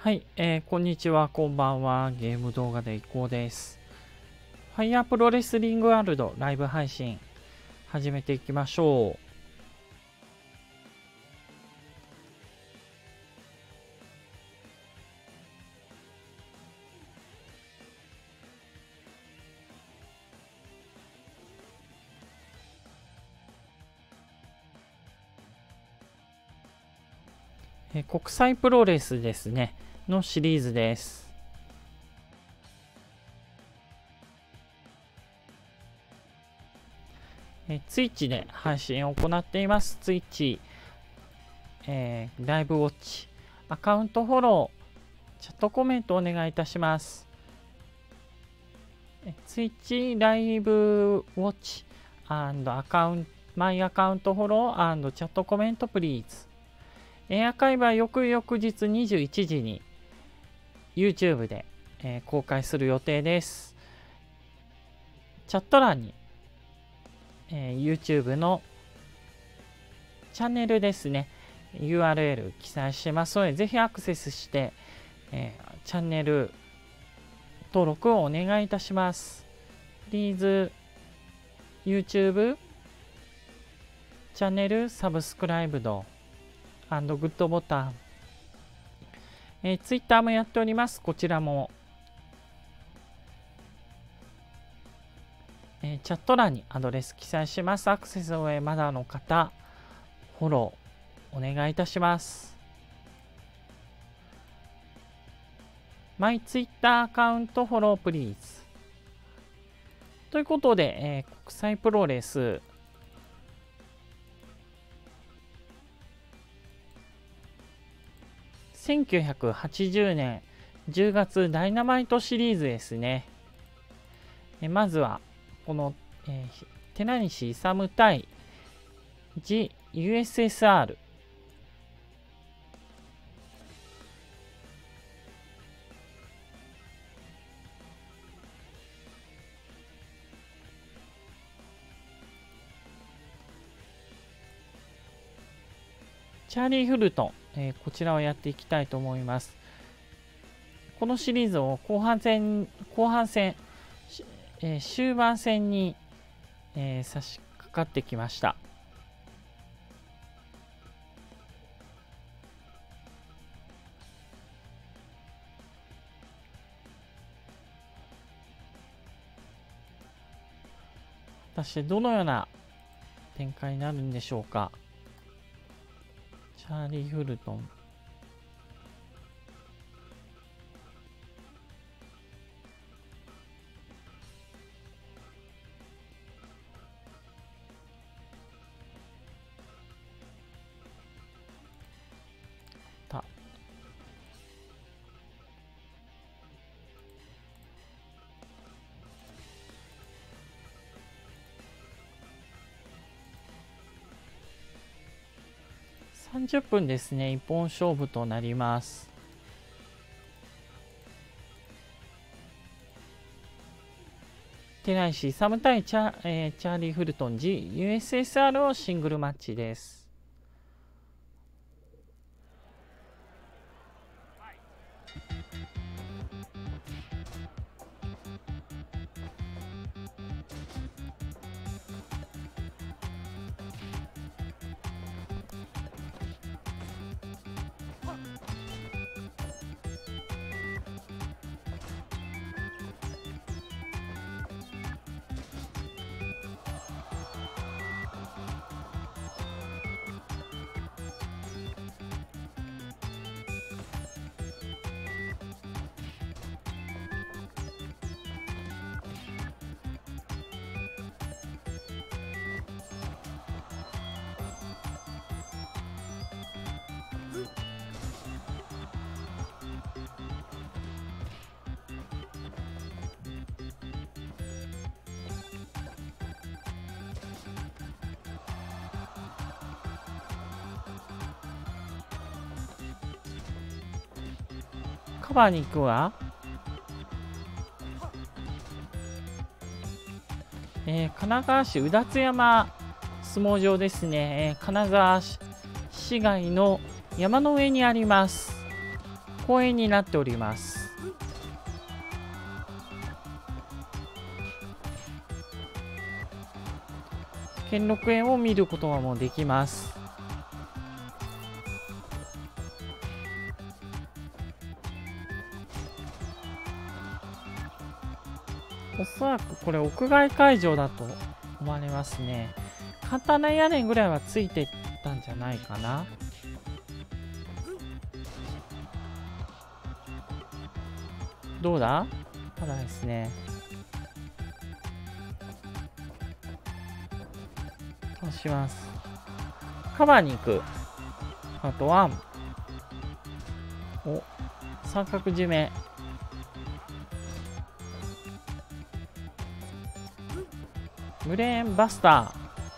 はい、こんにちは、こんばんは。ゲーム動画でいこうです。ファイヤープロレスリングワールドライブ配信始めていきましょう。国際プロレスですね、のシリーズです。ツイッチで配信を行っています。ツイッチ、ライブウォッチ、アカウントフォロー、チャットコメントお願いいたします。ツイッチライブウォッチマイアカウントフォロー&チャットコメントプリーズ。アーカイブは翌々日21時に YouTube で、公開する予定です。チャット欄に、YouTube のチャンネルですね URL 記載してますので、ぜひアクセスして、チャンネル登録をお願いいたします。Please YouTube チャンネルサブスクライブド&グッドボタン、Twitter もやっております。こちらも、チャット欄にアドレス記載します。アクセスをまだの方フォローお願いいたします。マイツイッターアカウントフォロープリーズ。ということで、国際プロレス1980年10月ダイナマイトシリーズですね。まずはこの、寺西勇対 GUSSR。チャーリー・フルトン、こちらをやっていきたいと思います。このシリーズを後半戦、終盤戦に、差し掛かってきました。果たしてどのような展開になるんでしょうか。チャーリー・フルトン。30分ですね。一本勝負となります。寺西勇対チャーリー・フルトン GUSSR をシングルマッチです。カバーに行くわ。神奈川市うだつ山相撲場ですね。金沢市街の山の上にあります。 公園になっております。兼六園を見ることもできます。おそらくこれ屋外会場だと思われますね。簡単な屋根ぐらいはついてたんじゃないかな。どうだ？ただですね。そうします。カバーに行く。あとは、お、三角締め。ブレーンバスタ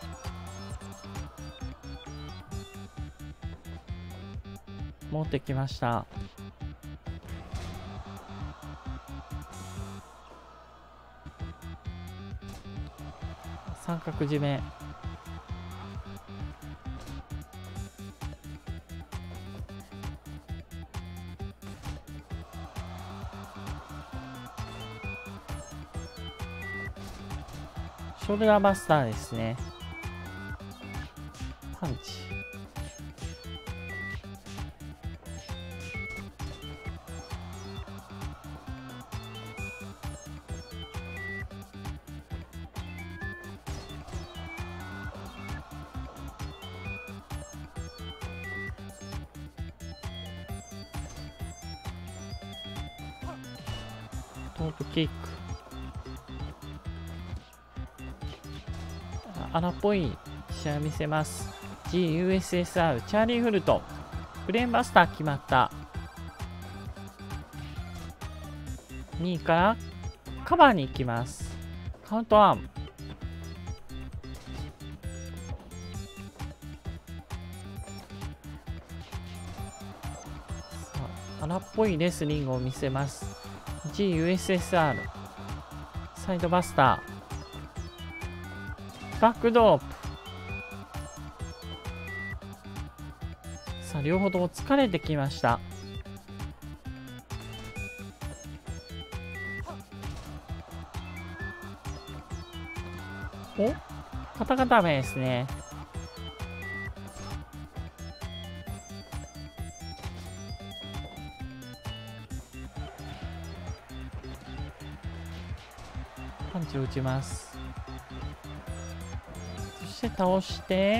ー。持ってきました。三角締め。ショルダーバスターですね。パンチ。トープキック。荒っぽい試合を見せます。 GUSSR チャーリー・フルトン。ブレーンバスター決まった。2位からカバーに行きます。カウントワン。荒っぽいレスリングを見せます。 GUSSR サイドバスター。バックドロップ。さあ両方とも疲れてきました。お、肩固めですね。パンチを打ちます。そして倒して、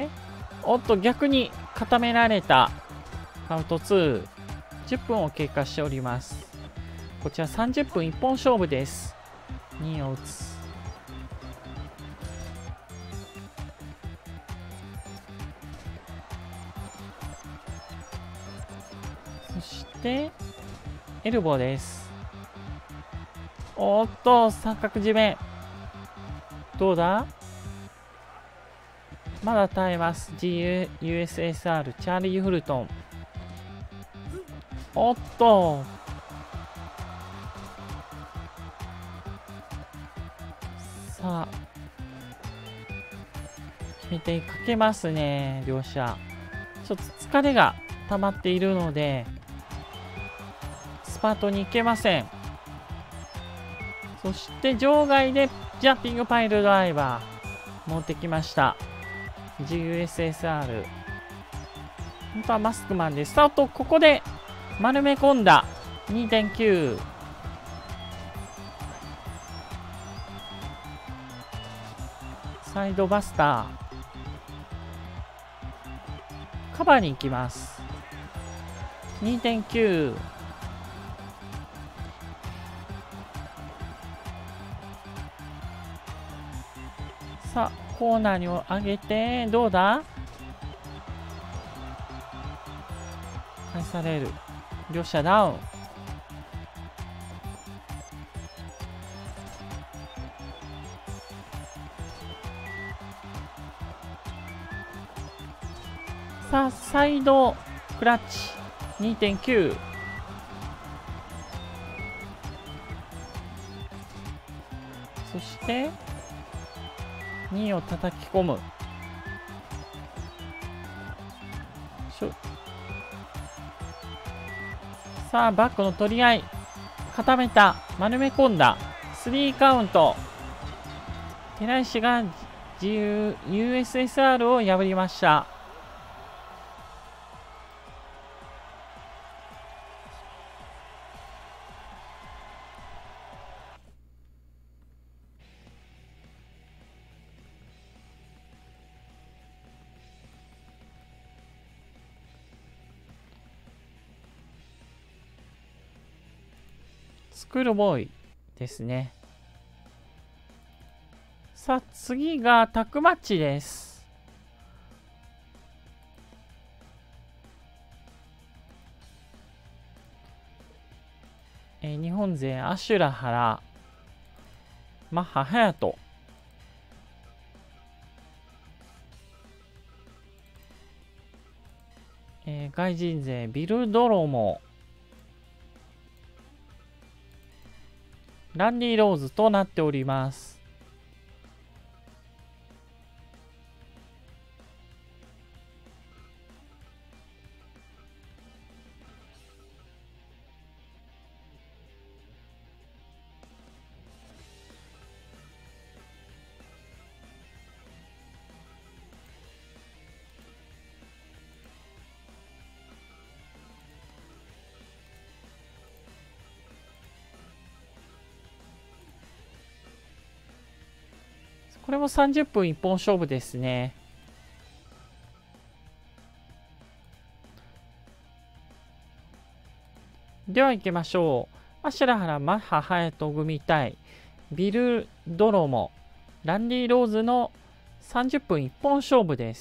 おっと逆に固められた。カウント2。10分を経過しております。こちら30分一本勝負です。2を打つ。そしてエルボーです。おっと三角締め。どうだ？まだ耐えます。 GUSSR チャーリー・フルトン。おっとさあ決めてかけますね。両者ちょっと疲れが溜まっているのでスパートに行けません。そして場外でジャンピングパイルドライバー持ってきました。 GUSSR。 本当はマスクマンでスタート。ここで丸め込んだ。 2.9。 サイドバスター。カバーに行きます。 2.9。 さあコーナーに上げてどうだ？返される。両者ダウン。さあサイドクラッチ。 2.9。 そして2を叩き込む。 さあ、バックの取り合い。固めた。丸め込んだ。3カウント。寺石が自由 USSR を破りました。スクールボーイですね。さあ、次がタッグマッチです。日本勢アシュラハラ、マッハ隼人、外人勢ビルドロモ、ランディ・ローズとなっております。これも30分一本勝負ですね。では行きましょう。アシュラハラ、マッハ隼人組対ビルドロモ、ランディ・ローズの30分一本勝負です。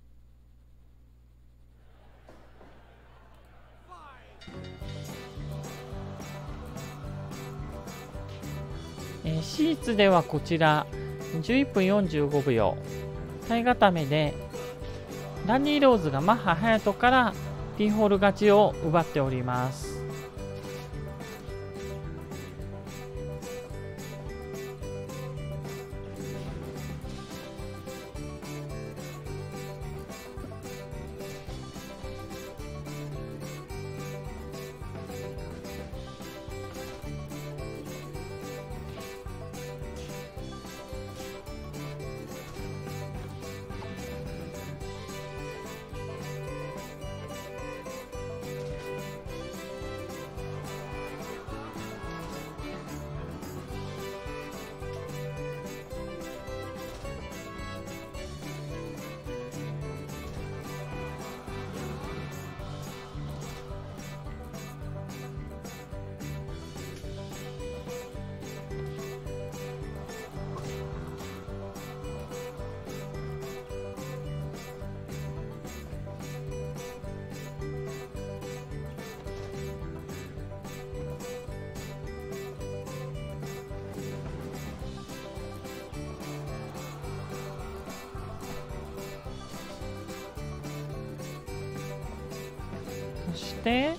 シーツではこちら11分45秒体固めでランディ・ローズがマッハ隼人からピンホール勝ちを奪っております。そして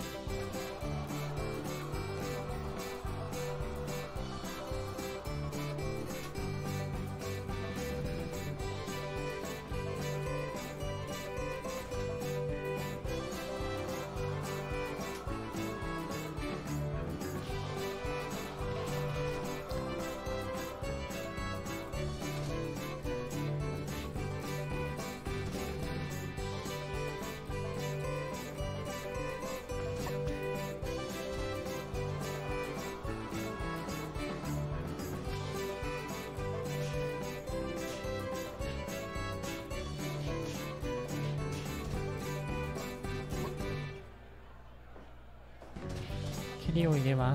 蹴りを入れます。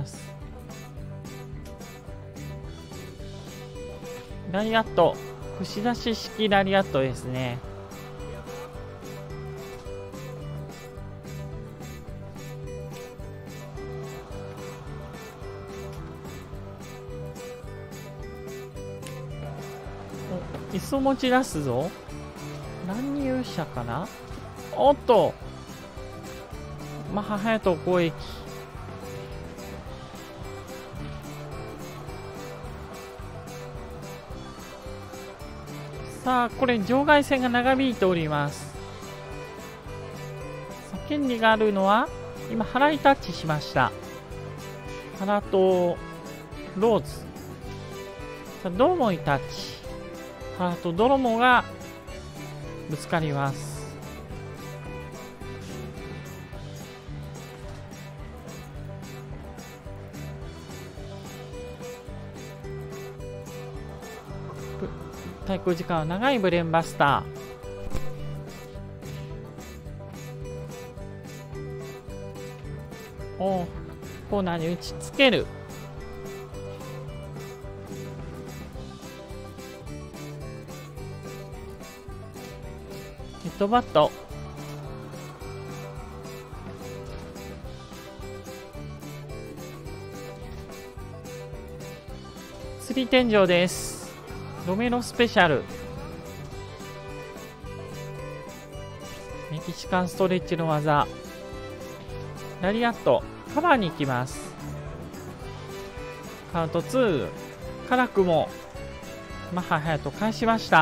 ラリアット、串出し式ラリアットですね。お、椅子を持ち出すぞ。乱入者かな。おっと、マッハ隼人攻撃。さあ、これ場外戦が長引いております。さあ、権利があるのは今腹にタッチしました。腹とローズ。さあドロモにタッチ。腹とドロモがぶつかります。対空時間は長いブレーンバスター。コーナーに打ちつける。ヘッドバット。釣り天井です。ロメロスペシャル。メキシカンストレッチの技。ラリアット。カバーに行きます。カウント2。辛くもマッハ隼人返しました。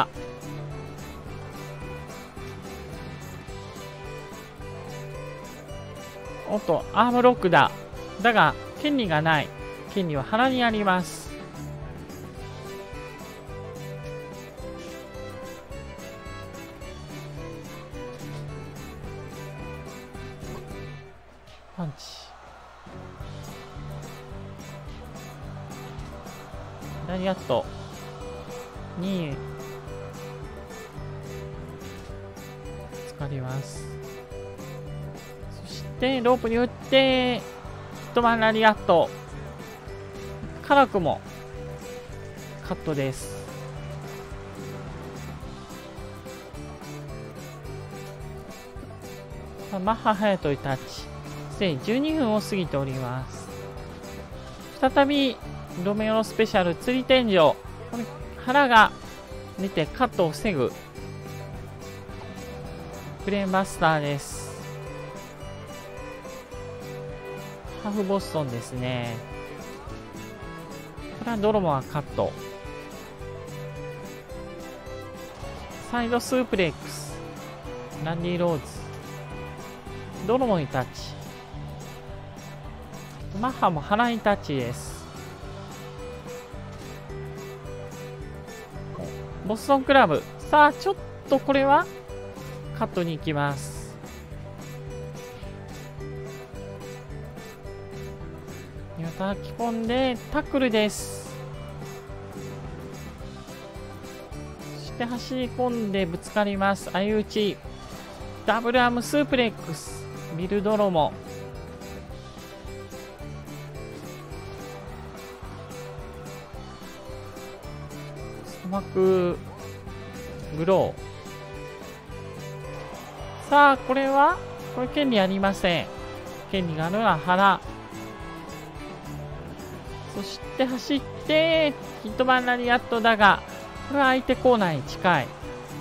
おっとアームロックだ。だが権利がない。権利は腹にあります。パンチ。ラリアット2位使います。そしてロープに打ってヒットマンラリアット。辛くもカットです。マッハ隼人にタッチ。すでに12分を過ぎております。再びロメオのスペシャル釣り天井。これ腹が出てカットを防ぐブレーンバスターです。ハーフボストンですね。これはドロモはカット。サイドスープレックス。ランディ・ローズ。ドロモにタッチ。マッハも腹にタッチです。ボストンクラブ。さあちょっとこれはカットに行きます。叩き込んでタックルです。そして走り込んでぶつかります。相打ち。ダブルアームスープレックス。ビルドロモ。ストマックグロー。さあこれ権利ありません。権利があるのは腹。そして走ってヒットマンラリアットだが、これは相手コーナーに近い。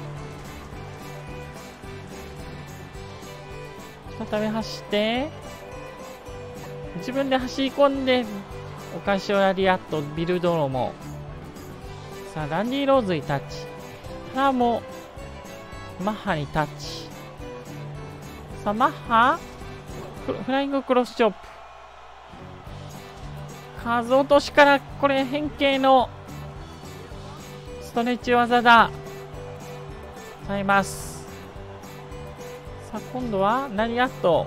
再び走って自分で走り込んでオカシオラリアットビルドロモ。さあランディ・ローズにタッチ。腹もマッハにタッチ。さあマッハフライングクロスチョップ。数落としからこれ変形のストレッチ技だ。耐えます。さあ今度はラリアット。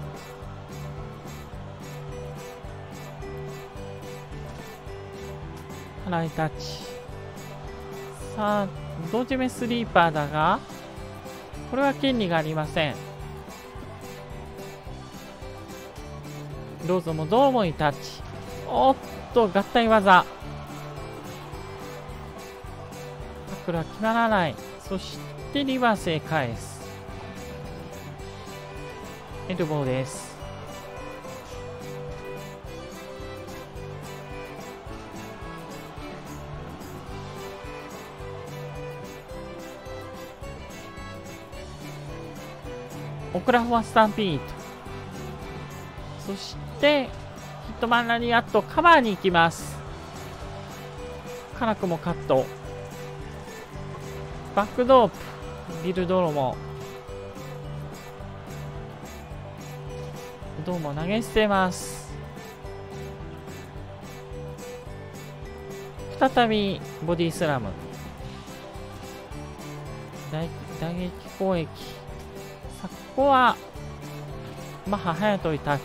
腹にタッチ。さあ同時目スリーパーだが、これは権利がありません。ローズもドームにタッチ。おっと合体技。タックルは決まらない。そしてリバースへ返す。エルボーです。オクラホマスタンピード。そしてヒットマンラリアットカバーに行きます。辛くもカット。バックドープビルドロモ。 どうも投げ捨てます。再びボディスラム。打撃攻撃。さあ、ここはマッハ隼人にタッチ。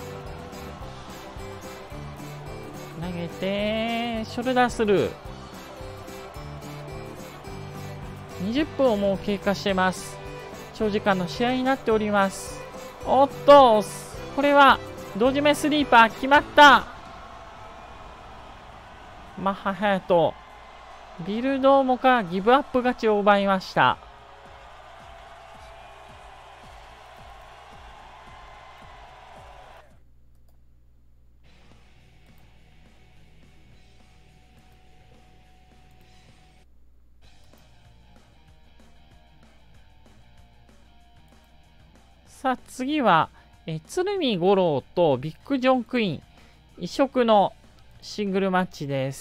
投げてショルダースルー。20分をもう経過してます。長時間の試合になっております。おっと、これは同時目スリーパー決まった。マッハ隼人、ビルドーモからギブアップ勝ちを奪いました。さあ次は鶴見五郎とビッグジョンクイーン異色のシングルマッチです。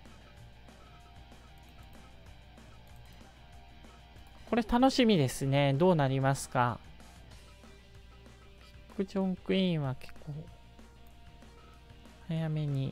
これ楽しみですね。どうなりますか。ビッグジョンクイーンは結構早めに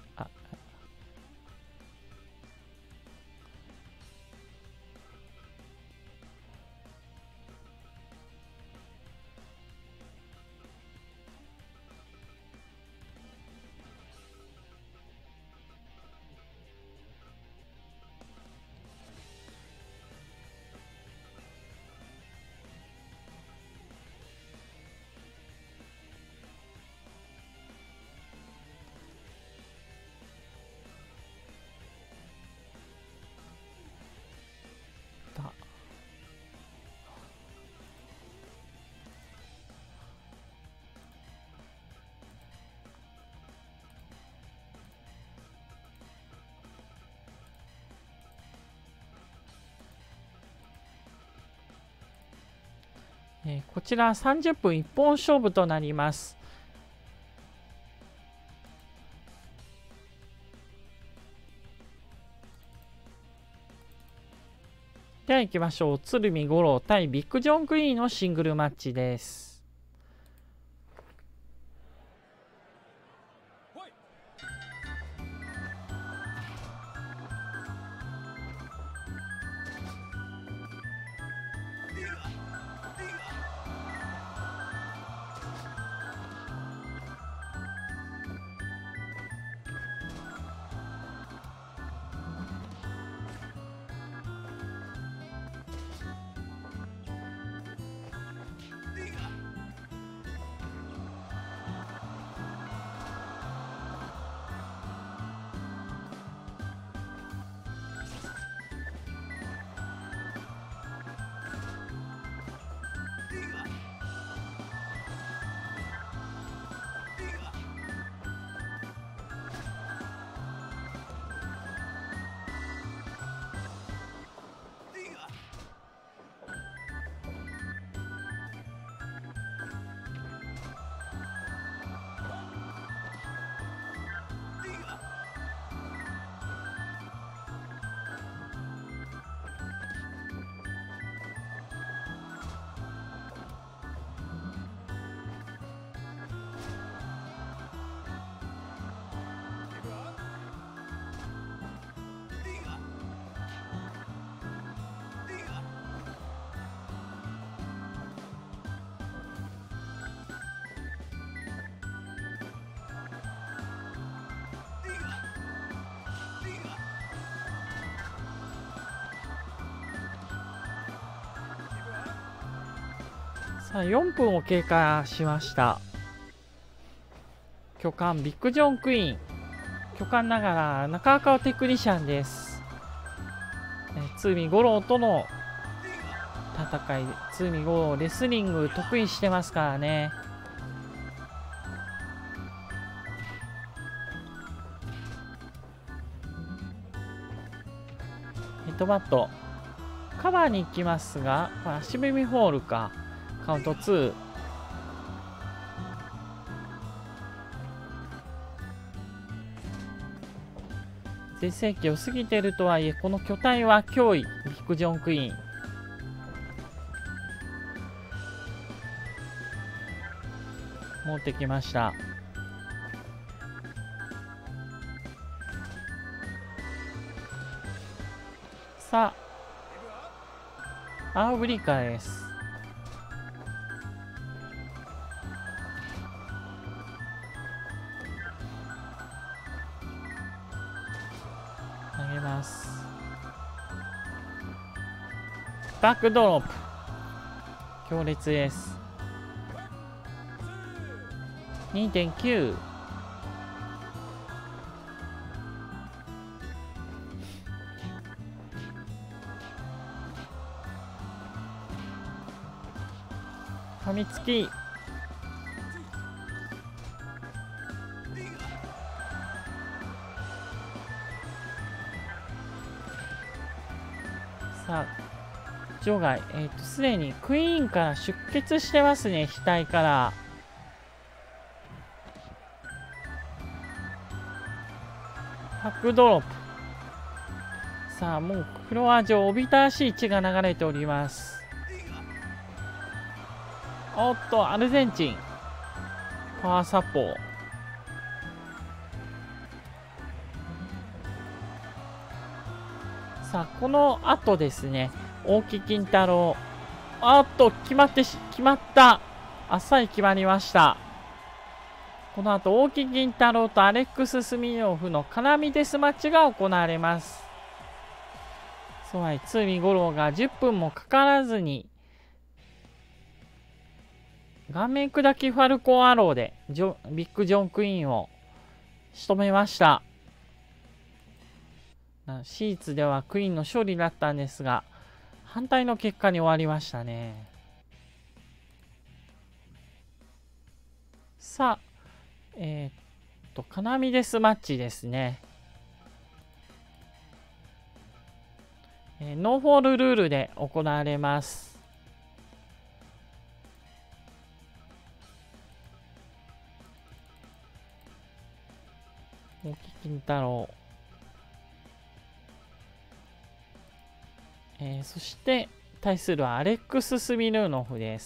こちら30分一本勝負となります。では行きましょう。鶴見五郎対ビッグジョンクイーンのシングルマッチです。さあ4分を経過しました。巨漢ビッグジョンクイーン、巨漢ながら中赤テクニシャンです。鶴見五郎との戦い、鶴見五郎レスリング得意してますからね。ヘッドバットカバーに行きますが、足踏みフォールか。カウント2。全盛期を過ぎているとはいえ、この巨体は脅威。ビッグジョンクイーン。 持ってきました。さあ、アウブリカです。投げます。バックドロップ。強烈です。2.9。噛みつき。さあ、場外、すでにクイーンから出血してますね、額から。バックドロップ。さあ、もうフロア上、おびただしい血が流れております。おっと、アルゼンチン。パワーサポー。さあ、この後ですね、大木金太郎。あっと、決まった。あっさり決まりました。この後、大木金太郎とアレックス・スミノフの絡みデスマッチが行われます。そうはい、ツーミ五郎が10分もかからずに、顔面砕きファルコンアローでビッグ・ジョン・クイーンを仕留めました。シーツではクイーンの勝利だったんですが、反対の結果に終わりましたね。さあ、絡みデスマッチですね。ノーフォールルールで行われます。大木金太郎。そして対するはアレックス・スミルノフです。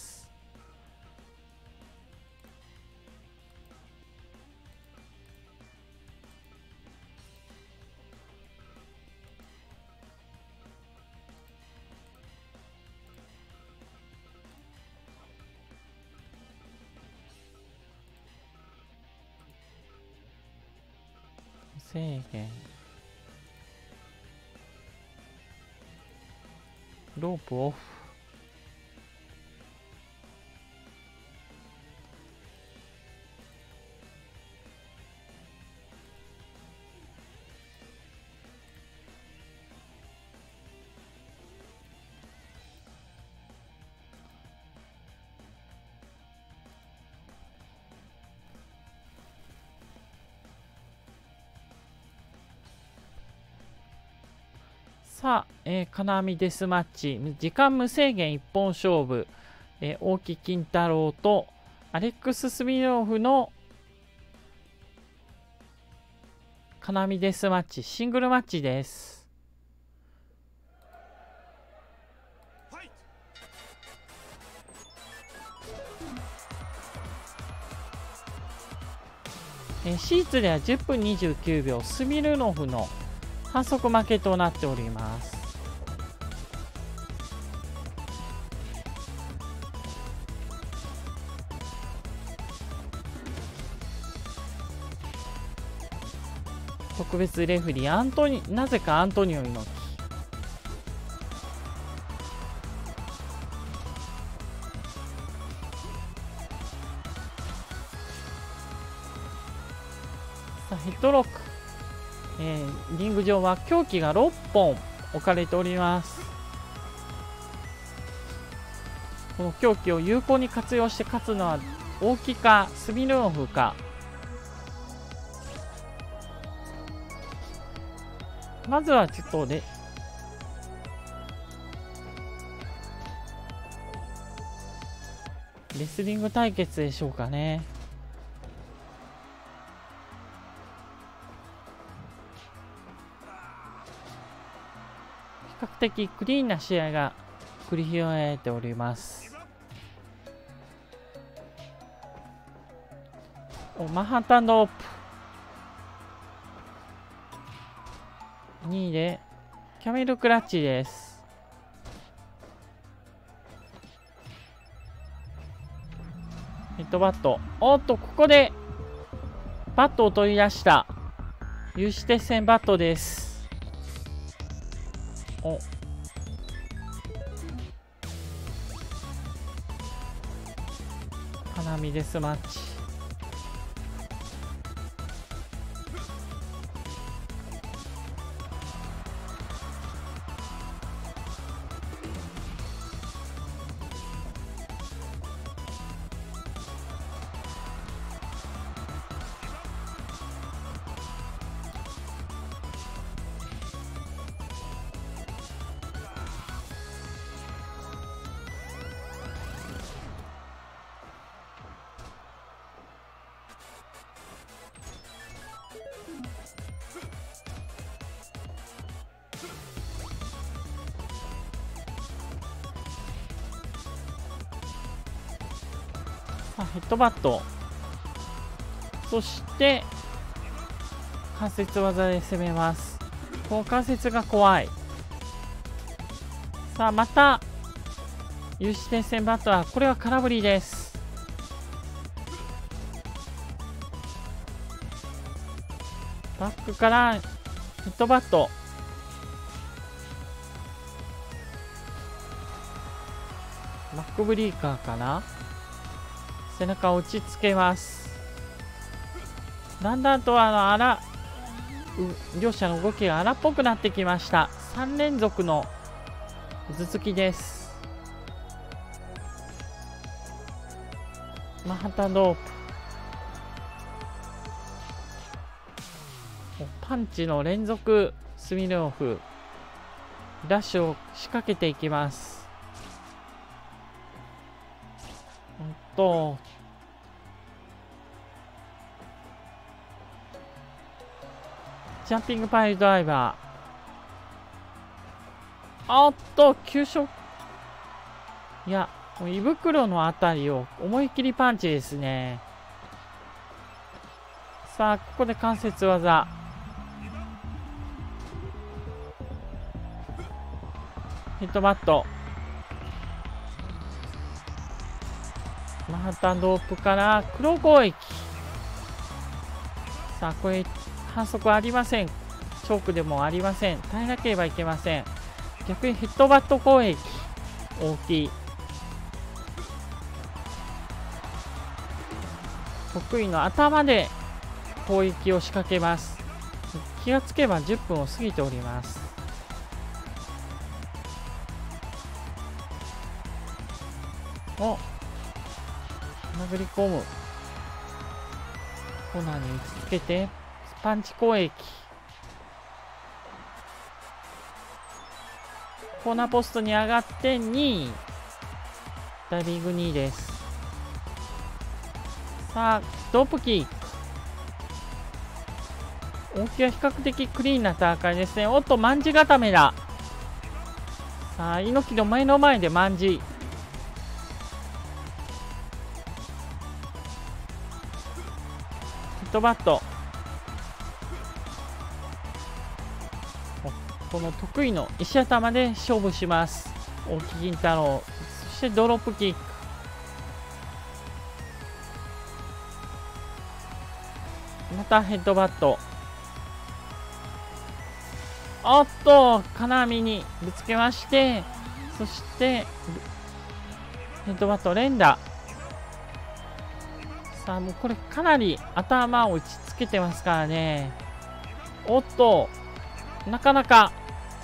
制限。ロープオフ。さあ、金網デスマッチ、時間無制限一本勝負、大木金太郎とアレックス・スミノフの金網デスマッチ、シングルマッチです。シーツでは10分29秒、スミルノフの反則負けとなっております。特別レフリーなぜかアントニオ猪木。さあ、ヘッドロック。リング上は凶器が6本置かれております。この凶器を有効に活用して勝つのは大木かスミルノフか。まずはちょっとレスリング対決でしょうかね。比較的クリーンな試合が繰り広げられております。 マンハッタンドープ。2位でキャメルクラッチです。ヘッドバット。おっと、ここでバットを取り出した。有刺鉄線バットです。お、花見デスマッチ。ヘッドバット。そして関節技で攻めます。この関節が怖い。さあ、また有刺鉄線バットは、これは空振りです。バックからヘッドバット。バックブリーカーかな。背中を打ちつけます。だんだんと両者の動きが荒っぽくなってきました。3連続の頭突きです。マンハッタンドープ。パンチの連続。スミノフダッシュを仕掛けていきます。ジャンピングパイルドライバー。おっと、急所。いや、もう胃袋のあたりを思い切りパンチですね。さあ、ここで関節技。ヘッドバット。マンハッタンドープから黒攻撃。さあ、これ反則はありません。チョークでもありません。耐えなければいけません。逆にヘッドバット攻撃。大きい。得意の頭で攻撃を仕掛けます。気がつけば10分を過ぎております。お、殴り込む。コーナーに打ちつけてパンチ攻撃。コーナーポストに上がって2位。ダイビング2位です。さあ、ドープキック。大きは比較的クリーンな戦いですね。おっと、マンジ固めだ。さあ、猪木の目の前でマンジ。ヘッドバット。この得意の石頭で勝負します。大木銀太郎。そしてドロップキック。またヘッドバット。おっと、金網にぶつけまして、そしてヘッドバット連打。さあ、もうこれかなり頭を打ちつけてますからね。おっと、なかなか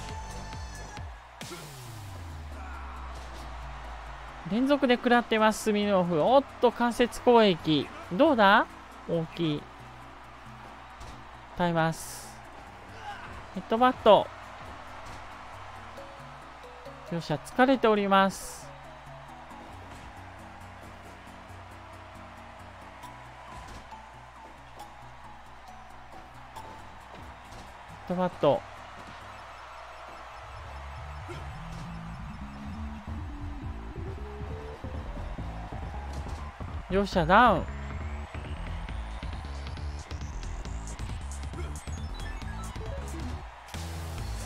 連続で食らってます、スミノフ。おっと、関節攻撃。どうだ？大きい。耐えます。ヘッドバット。両者疲れております。ヘッドバット。両者ダウン。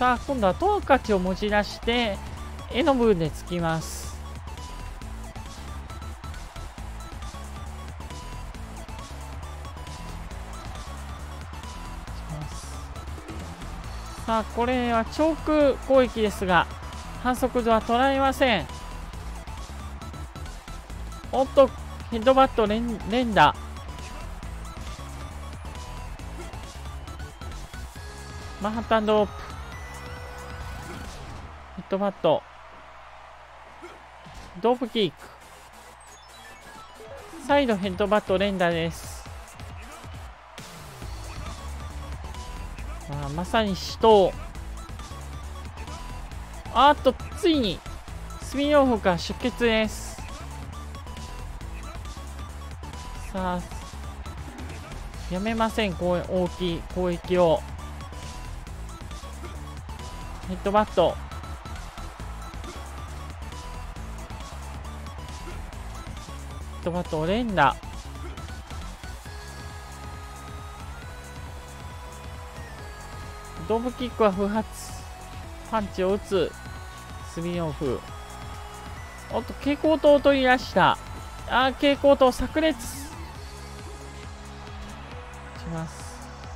さあ今度はトンカチを持ち出して絵の部分でつきます。さあこれはチョーク攻撃ですが反則度は捉えません。おっとヘッドバット連打。マンハッタンドロップ。ヘッドバット。ドープキック。再度ヘッドバット連打です。まさに死闘。ついにスピンオフが出血です。さあやめません。大きい攻撃を。ヘッドバット。ヘッドバット連打。ドープキックは不発。パンチを打つスピンオフ。おっと蛍光灯を取り出した。蛍光灯炸裂します。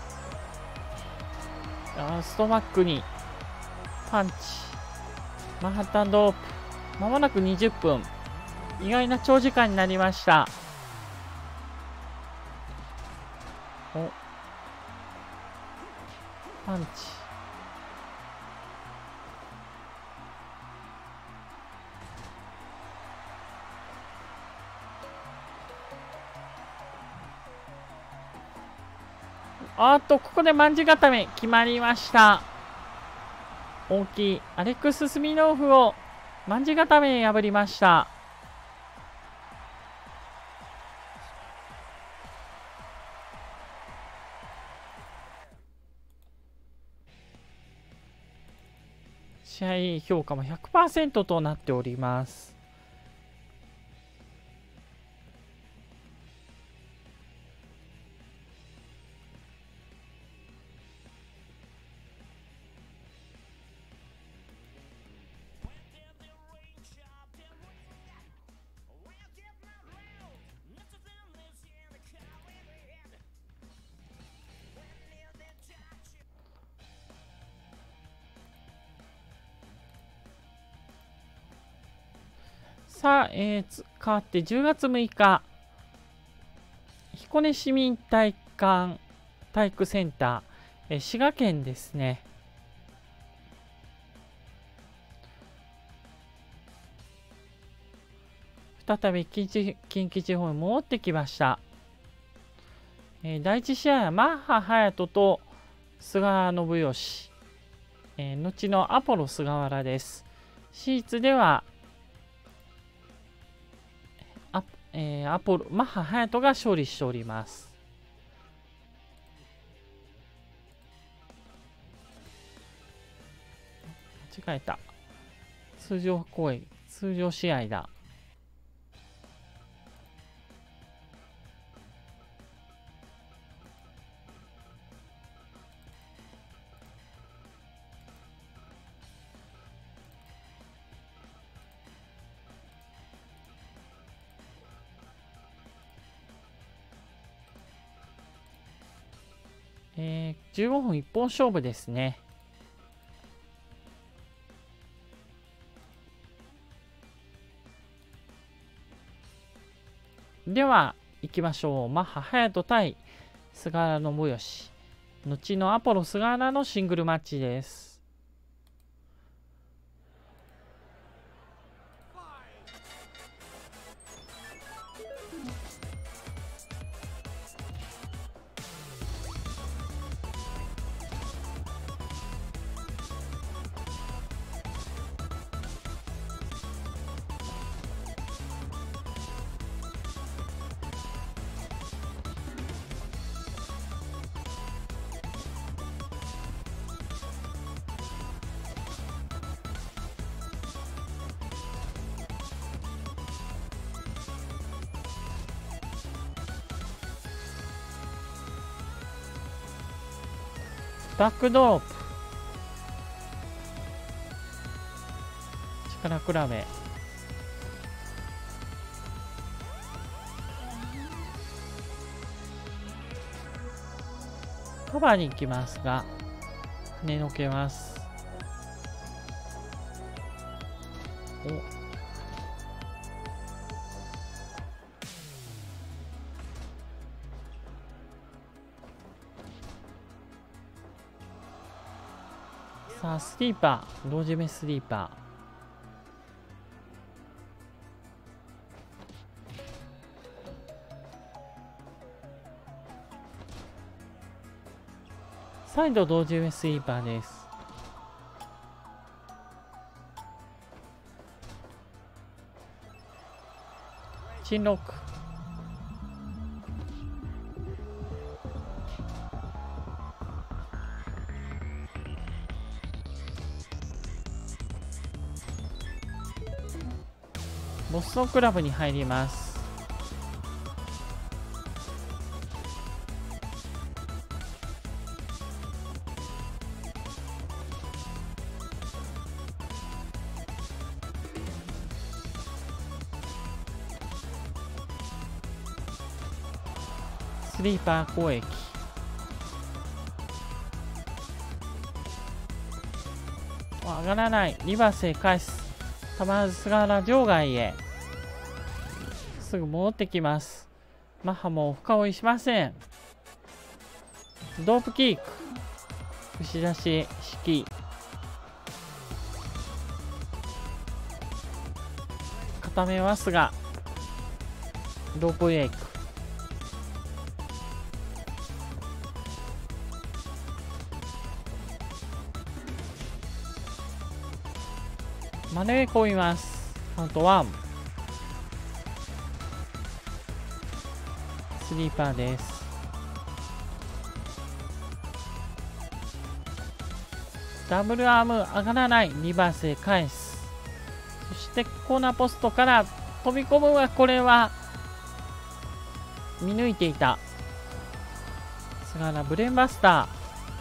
ストマックにパンチ。マンハッタンドープ。まもなく20分。意外な長時間になりました。パンチ。ここで卍固め決まりました。大きいアレックス・スミノフを卍固め破りました。試合評価も 100% となっております。さあ、変わって10月6日、彦根市民体育センター、滋賀県ですね。再び近畿地方に戻ってきました。第1試合はマッハ隼人と菅原信義、後のアポロ菅原です。シーツではマッハ隼人が勝利しております。間違えた。通常試合だ。15分一本勝負ですね。では行きましょう。マッハ隼人対菅原信義、後のアポロ菅原のシングルマッチです。バックドロップ。 宝比べ。カバーに行きますが跳ねのけます。さあスリーパー、同時目スリーパー、再度同時目スイーパーです。チンロック。ボストンクラブに入ります。スリーパー攻撃。上がらない。リバースへ返す。たまず菅原場外へ。すぐ戻ってきます。マッハも深追いしません。ドープキーク。串出し式。固めますがロープウェイク。真上へ込みます。カウントワン。スリーパーです。ダブルアーム上がらない。リバースへ返す。そしてコーナーポストから飛び込むが、これは見抜いていた。菅原ブレーンバスター。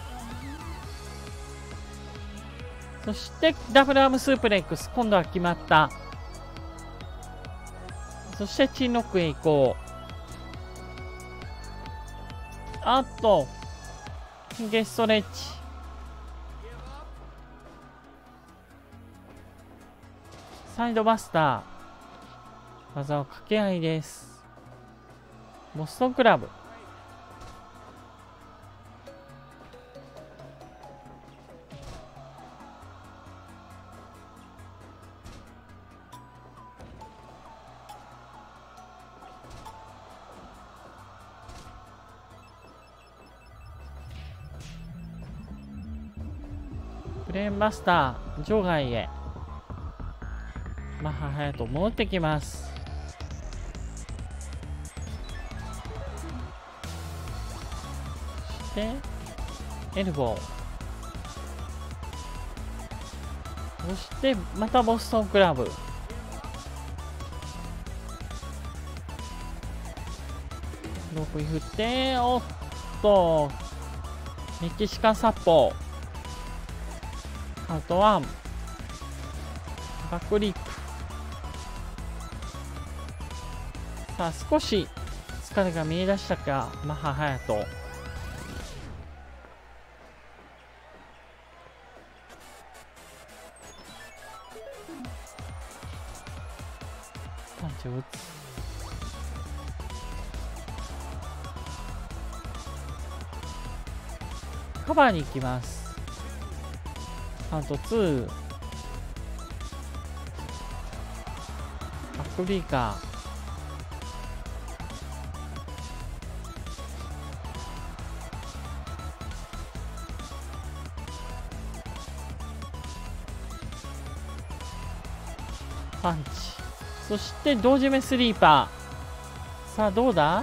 そしてダブルアームスープレックス。今度は決まった。そしてチンロックへ行こう。あっとゲストレッジ。サイドバスター。技を掛け合いです。ボストンクラブ。ブレーンバスター場外へ。マッハ隼人戻ってきます。そしてエルボー。そしてまたボストンクラブ。ロープに振って、おっとメキシカンサッポー。カウントワン。バックリップ。さあ少し疲れが見え出したか、マッハ隼人。パンチを打つ。カバーに行きます。カウント2。バックブリーカー。パンチ。そして同時目スリーパー。さあどうだ。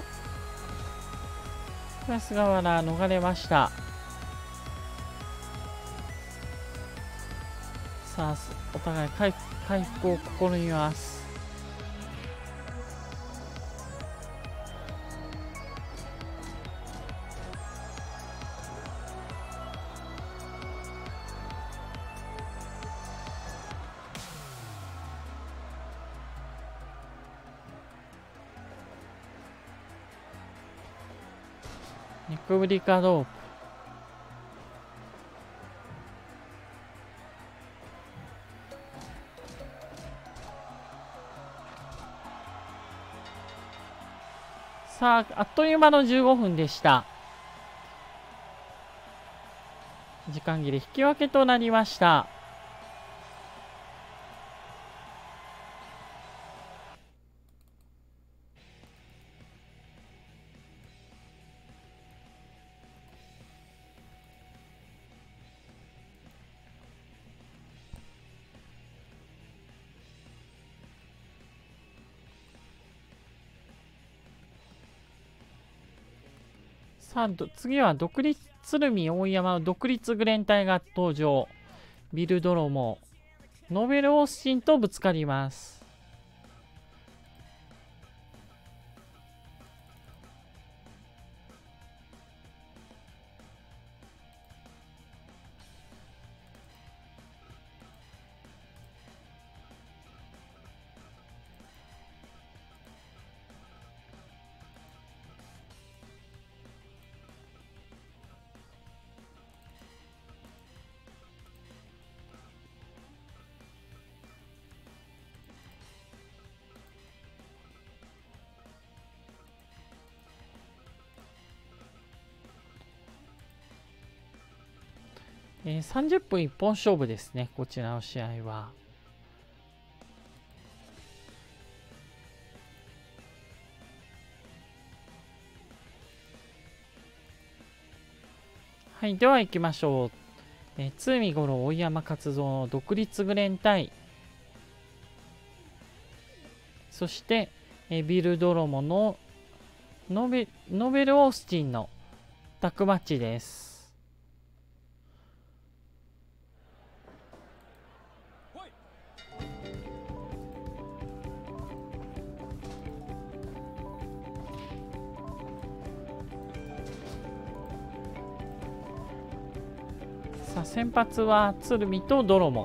プラス側から逃れました。さあお互い回復を試みます。 ネクブリカドープ。さあ、あっという間の15分でした。時間切れ引き分けとなりました。さあ、次は鶴見大山の独立グレン隊が登場。ビルドロモ、ノベルオースチンとぶつかります。30分一本勝負ですね、こちらの試合は。はい、では行きましょう。鶴見五郎大山勝三の独立グレン対、そして、ビルドロモのノベルオースチンのタッグマッチです。さあ、先発は鶴見とドロモ。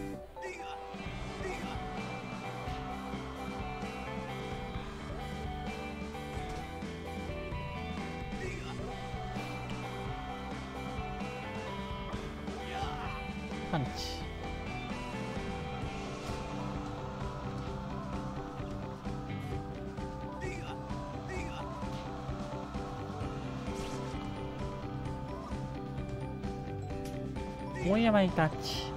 パンチ。大山にタッチ。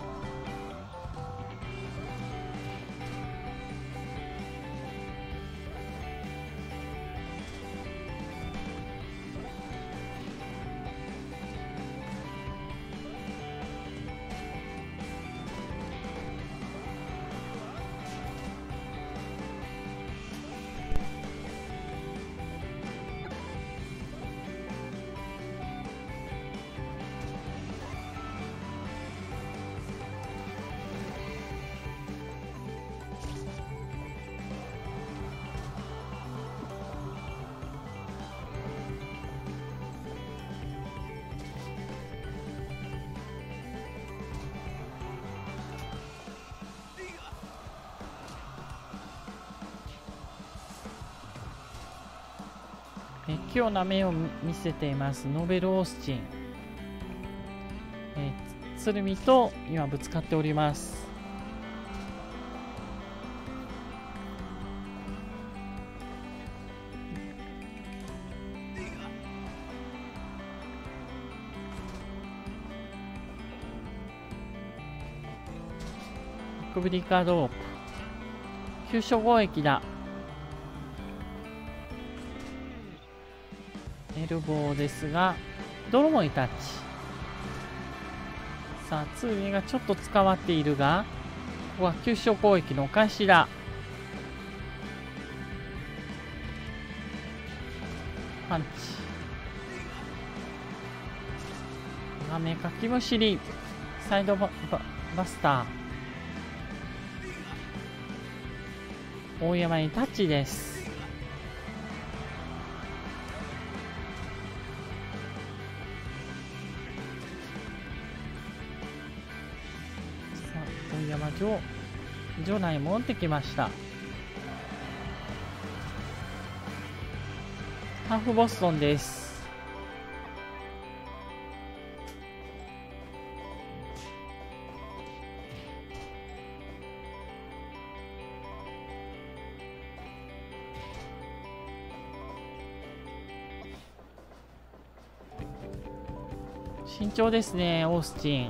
器用な目を見せていますノベル・オースチン。鶴見と今ぶつかっております。クブリカドープ、急所攻撃だ。エルボーですがドロモにタッチ。さあ鶴見がちょっと捕まっているが、ここは急所攻撃のお返しだ。パンチ。画面かきむしり、サイドバスター。大山にタッチです。さあ大山場内戻ってきました。ハーフボストンです。 慎重ですね、オースティン。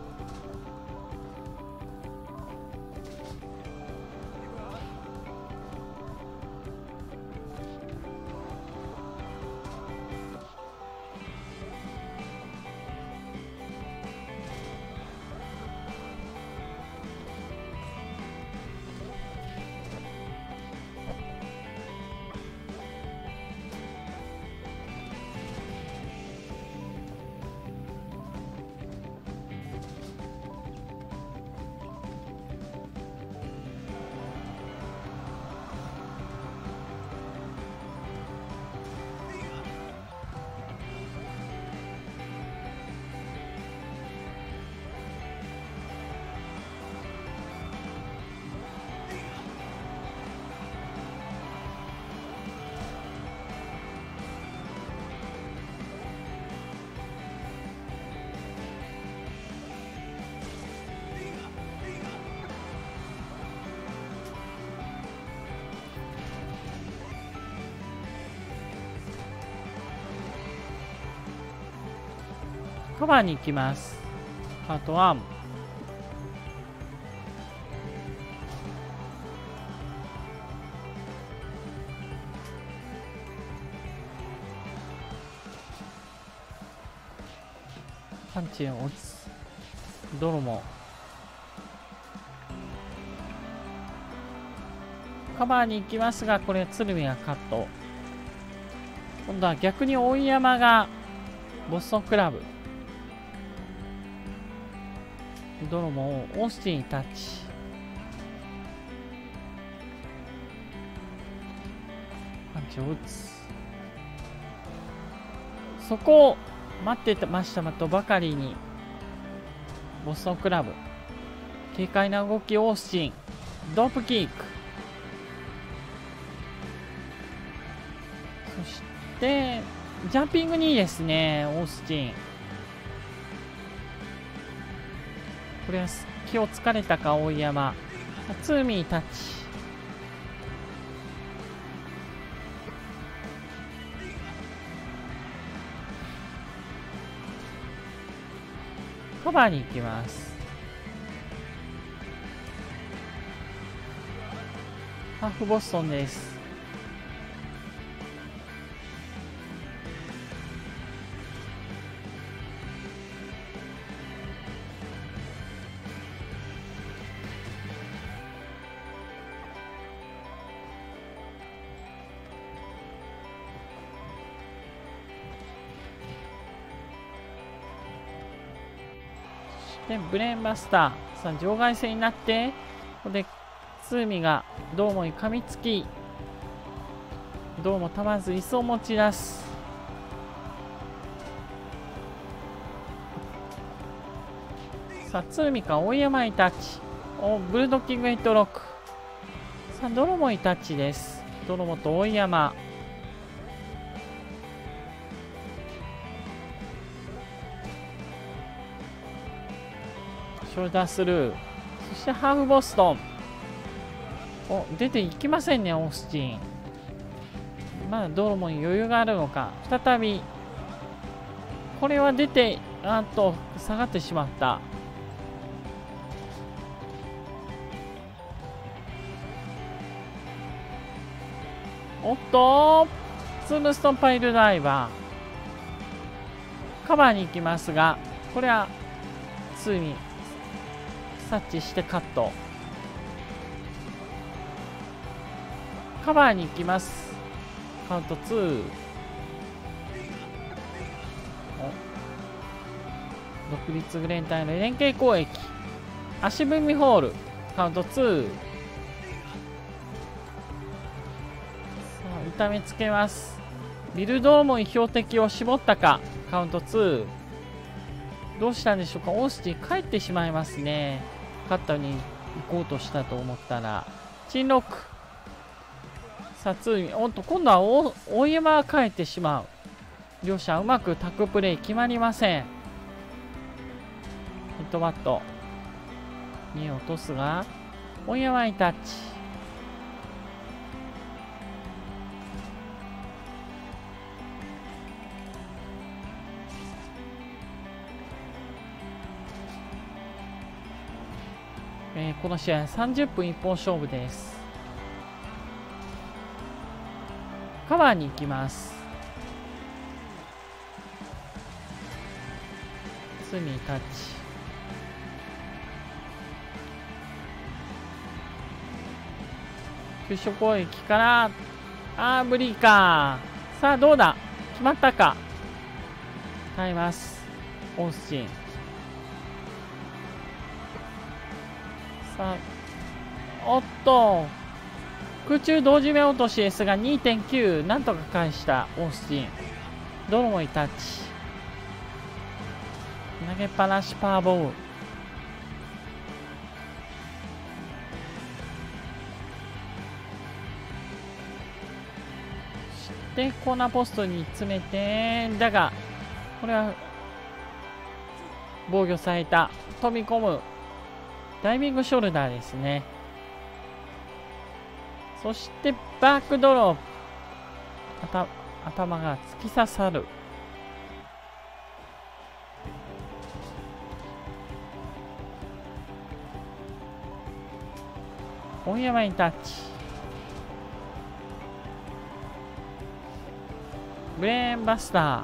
カバーに行きます。パート1。パンチを打つ。ドロモ。カバーに行きますが、これ鶴見がカット。今度は逆に大井山がボストンクラブ。ドロモをオースティンにタッチ。パンチを打つ。そこを待ってましたとばかりにボストンクラブ。軽快な動き、オースティン。ドープキック。そしてジャンピングにいいですね、オースティン。これは気をつかれたか、大井山。ツーミータッチ。カバーに行きます。ハーフボストンです。でブレーンバスター。さあ場外戦になって、ここでツーミがどうもに噛みつき、どうもたまず椅子を持ち出す。さあツーミか大山にタッチ。ブルドッキングヘッドロック。さあドロモにタッチです。ドロモと大山。ショルダースルー。そしてハーフボストン。出ていきませんね、オースティン。まだドロモに余裕があるのか。再び。これは出て、下がってしまった。おっと、ツームストンパイルダイバー。カバーに行きますが、これは、ツーミー。察知してカット。カバーに行きます。カウント2。独立グレン隊の連携攻撃。足踏みホール。カウント2。さあ痛めつけます。ビルドームに標的を絞ったか。カウント2。どうしたんでしょうか。オースティン帰ってしまいますね。カッターに行こうとしたと思ったらチンロック。さあツーミ今度は大山が帰ってしまう。両者うまくタッグプレイ決まりません。ヘッドバットに落とすが大山にタッチ。 この試合30分一本勝負です。カバーに行きます。スミタッチ。急所攻撃から無理か。さあどうだ、決まったか。耐えます。オースティン。さあおっと、空中同時目落としですが 2.9 なんとか返したオースティン。ドロモイタッチ。投げっぱなしパワーボム。でコーナーポストに詰めて、だがこれは防御された。飛び込むダイビングショルダーですね。そしてバックドロー、頭が突き刺さる。本山にタッチ。ブレーンバスタ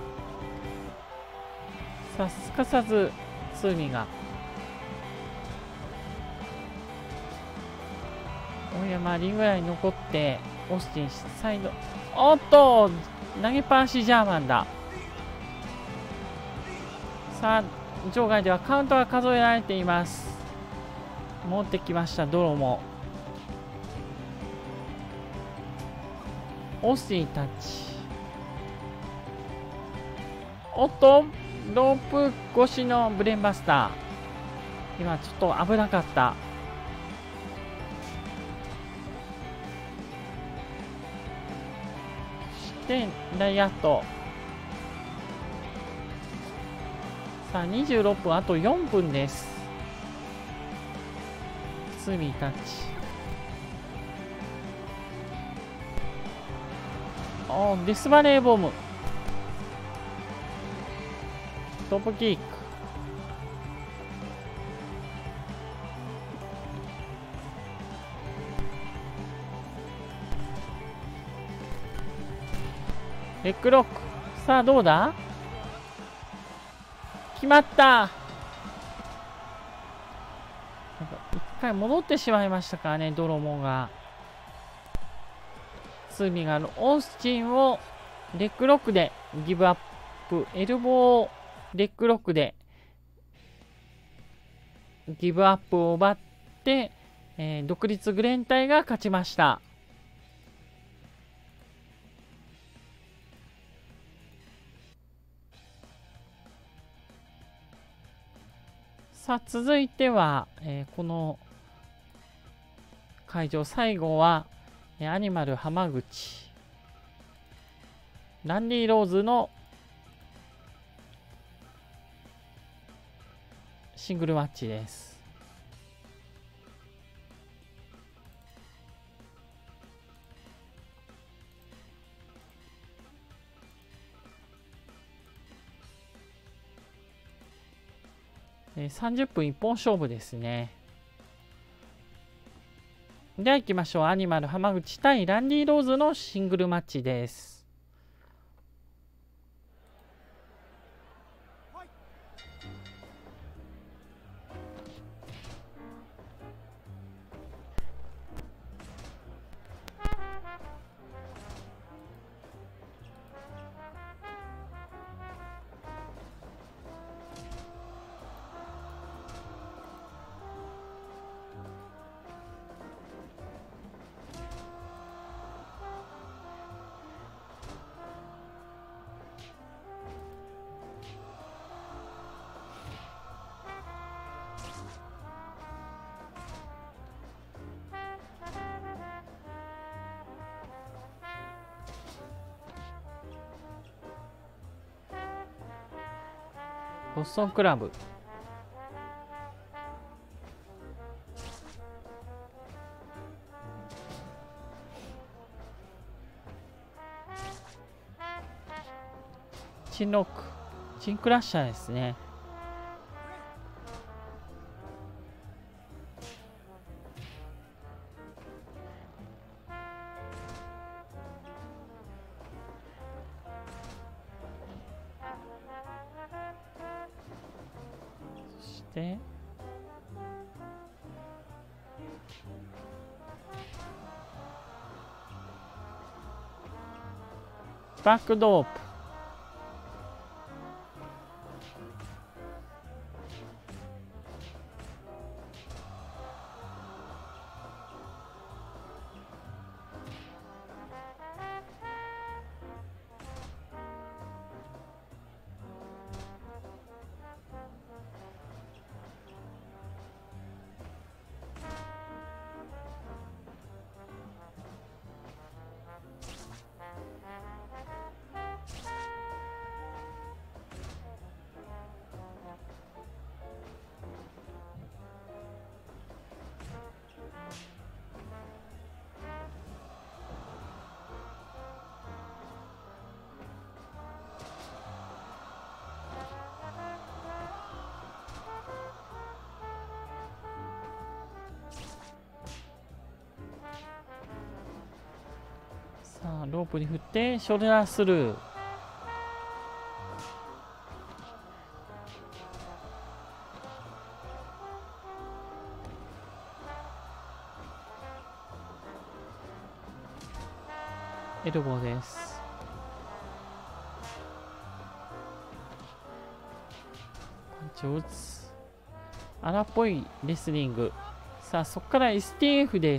ー。さあすかさずツーミが大山リングライン残って、オースティンサイド。おっと投げっぱなしジャーマンだ。さあ場外ではカウントが数えられています。持ってきましたドロモ。オースティンタッチ。おっとロープ越しのブレーンバスター。今ちょっと危なかった。でダイヤット。さあ26分、あと4分です。スミータッチ。デスバレーボム。トップキック。レッグロック。さあどうだ、決まった。なんか一回戻ってしまいましたからね、ドロモが。スミがオースチンをレッグロックでギブアップ。エルボーレッグロックでギブアップを奪って、独立グレン隊が勝ちました。さあ続いては、この会場最後はアニマル浜口ランディ・ローズのシングルマッチです。30分一本勝負ですね。では行きましょう。アニマル浜口対ランディ・ローズのシングルマッチです。ボストンクラブ。チンロック。チンクラッシャーですね。 て、バックドープ。さあロープに振ってショルダースルー。エルボーです。パンチを打つ。荒っぽいレスリング。さあそこから STF です。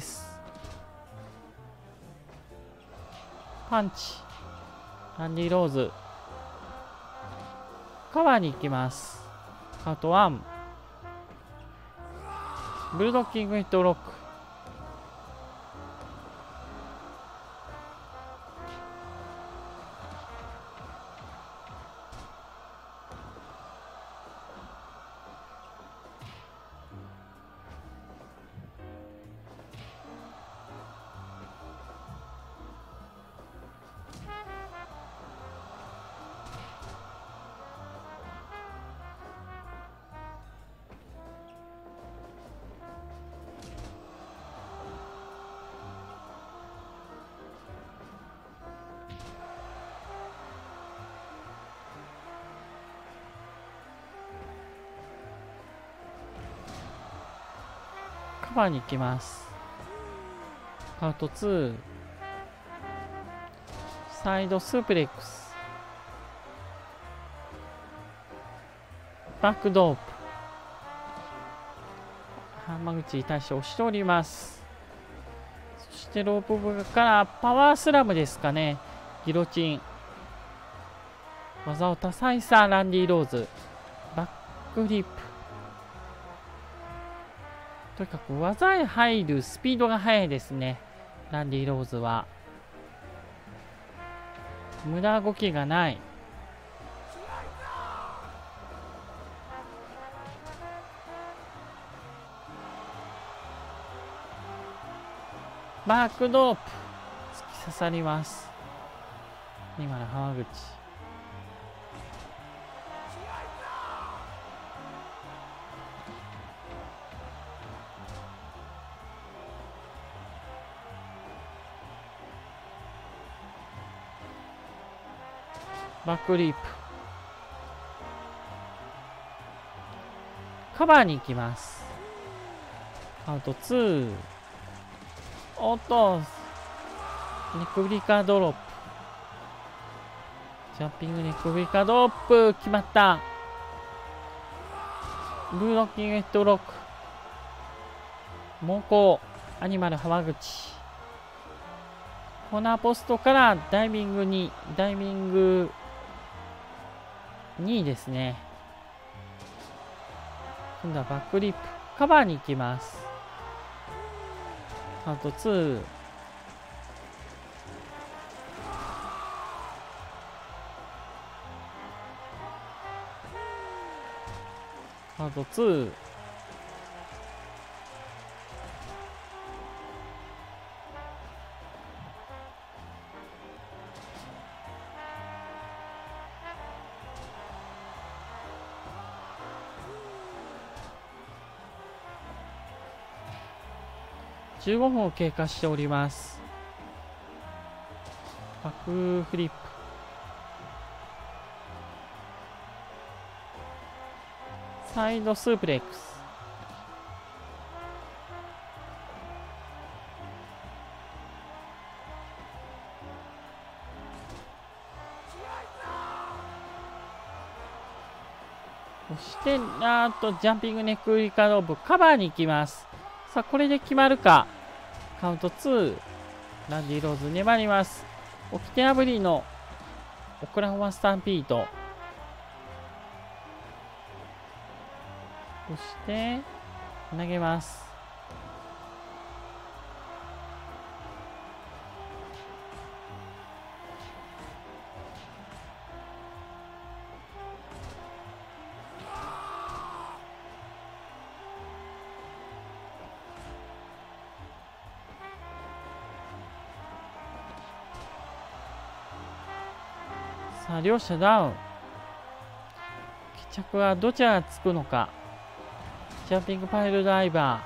パンチ。ランディ・ローズ。カバーに行きます。カウント1。ブルドッキングヘッドロック。カバーに行きます。カウント2。サイドスープレックス。バックドープ。浜口に対して押しております。そしてロープ部からパワースラムですかね。ギロチン。技を多彩さランディ・ローズ。バックフリップ。とにかく技へ入るスピードが速いですね。ランディ・ローズは。無駄動きがない。バックドープ。突き刺さります。今の浜口。バックリープ。カバーに行きます。カウント2。おっと、ネックブリカードロップ。ジャンピングネックブリカードロップ。決まった。ブルーロッキングヘッドロック。猛攻。アニマル浜口。コーナーポストからダイビング2ですね。今度はバックリップ。カバーに行きます。カウント2。カウント2。15分を経過しております。バックフリップ。 サイドスープレックス。そして、ジャンピングネックウリカドープ、カバーに行きます。さあ、これで決まるか。カウント2。ランディ・ローズ粘ります。オキテアブリのオクラホマスタンピート。そして、投げます。さあ、両者ダウン。決着はどちらがつくのか。ジャンピングパイルダイバ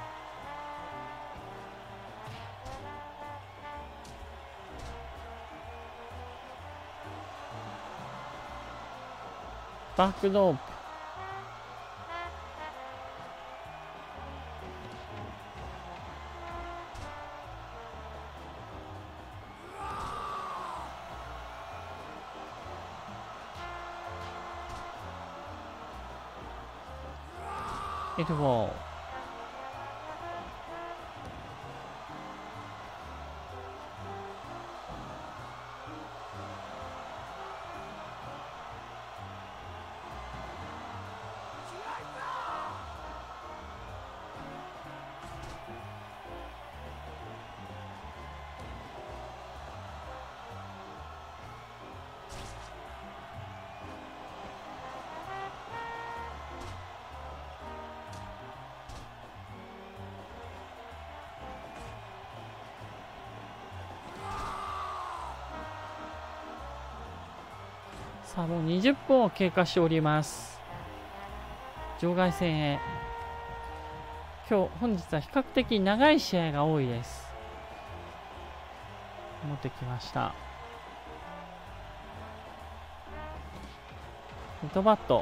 ー。バックドープ。エルボー。さあ、もう20分を経過しております。場外戦へ。本日は比較的長い試合が多いです。持ってきました。ヘッドバット。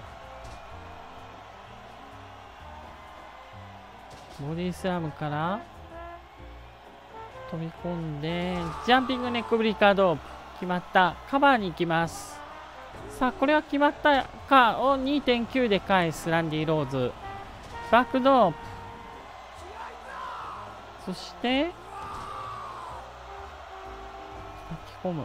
ボディスラムから飛び込んで、ジャンピングネックブリカード。決まった。カバーに行きます。さあ、これは決まったかを 2.9 で返すランディ・ローズ。バックドープ。そして巻き込む。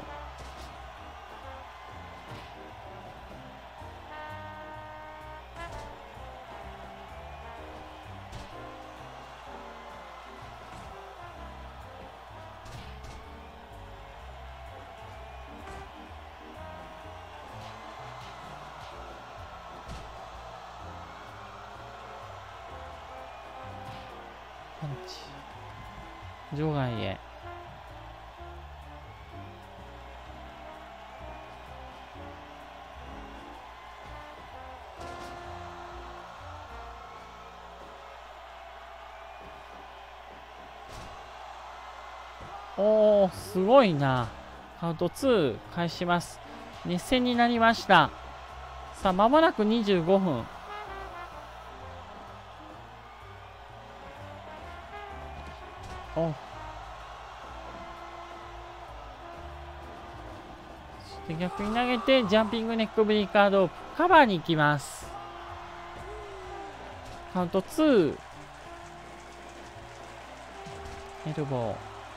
パンチ。場外へ。おー、すごいな。カウント2返します。熱戦になりました。さあ、まもなく25分。お、そして逆に投げてジャンピングネックブリーカードカバーに行きます。カウント2。エルボー。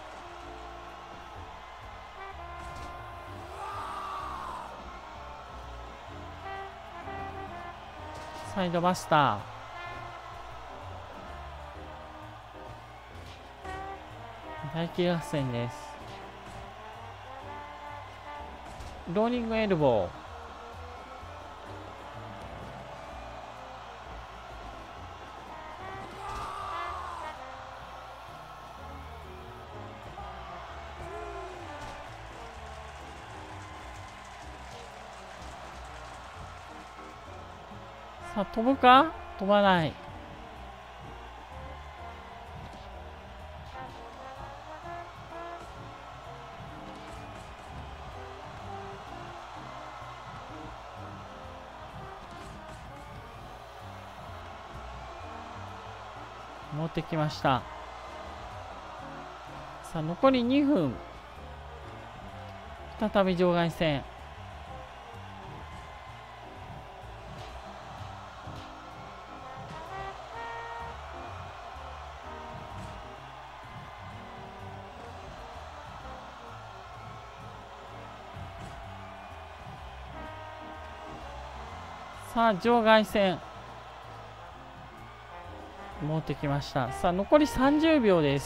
サイドバスター。大気合戦です。ローリングエルボー。さあ、飛ぶか？飛ばない。 持ってきました。さあ残り2分。再び場外戦。さあ場外戦持ってきました。さあ残り30秒です。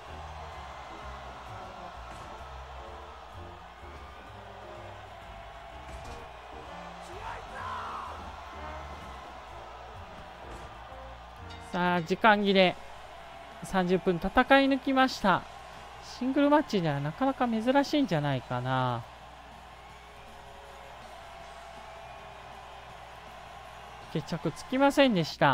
さあ時間切れ。30分戦い抜きました。シングルマッチではなかなか珍しいんじゃないかな。決着つきませんでした。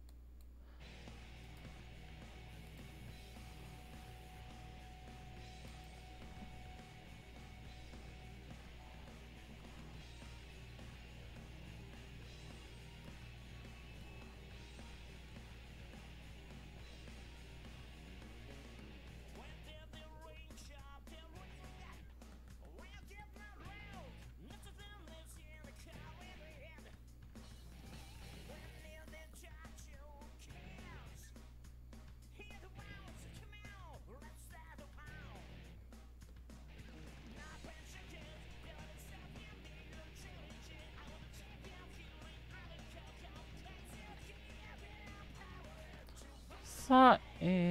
さあ、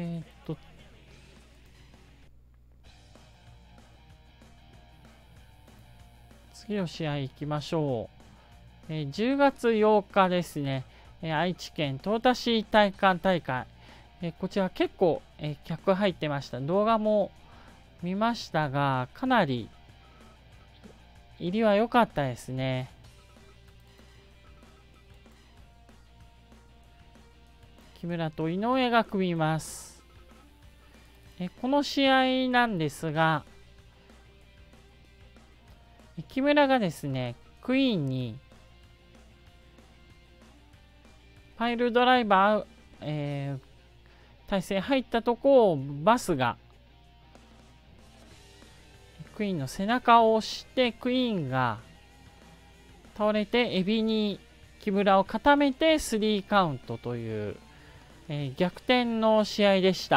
次の試合行きましょう。10月8日ですね、愛知県豊田市体育館大会。こちら結構、客入ってました。動画も見ましたが、かなり入りは良かったですね。木村と井上が組みます。この試合なんですが、木村がですね、クイーンにパイルドライバー、体勢入ったとこをバスがクイーンの背中を押して、クイーンが倒れてエビに木村を固めて3カウントという、逆転の試合でした。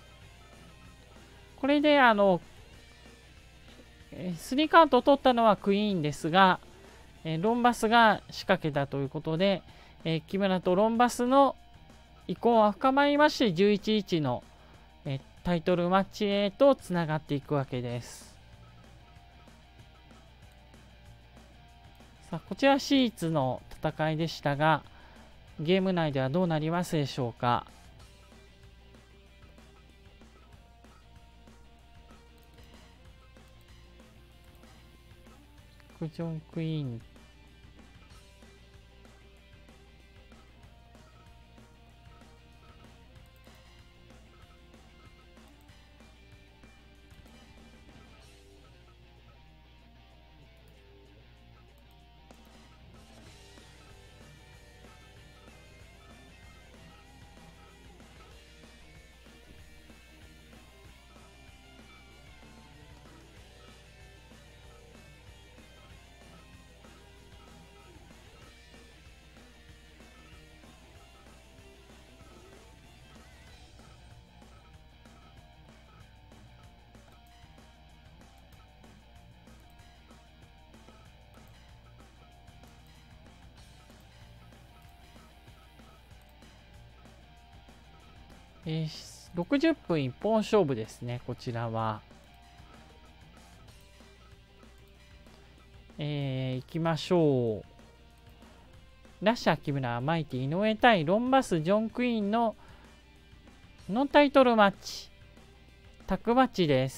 これで3カウントを取ったのはクイーンですが、ロンバスが仕掛けたということで、木村とロンバスの遺恨は深まりまして、11日の、タイトルマッチへとつながっていくわけです。さあこちらシーツの戦いでしたが、ゲーム内ではどうなりますでしょうか。ジョンクイーン60分一本勝負ですね、こちらは。行きましょう。ラッシャー木村、マイティ井上対ロンバスジョンクイーンのノンタイトルマッチ、タッグマッチです。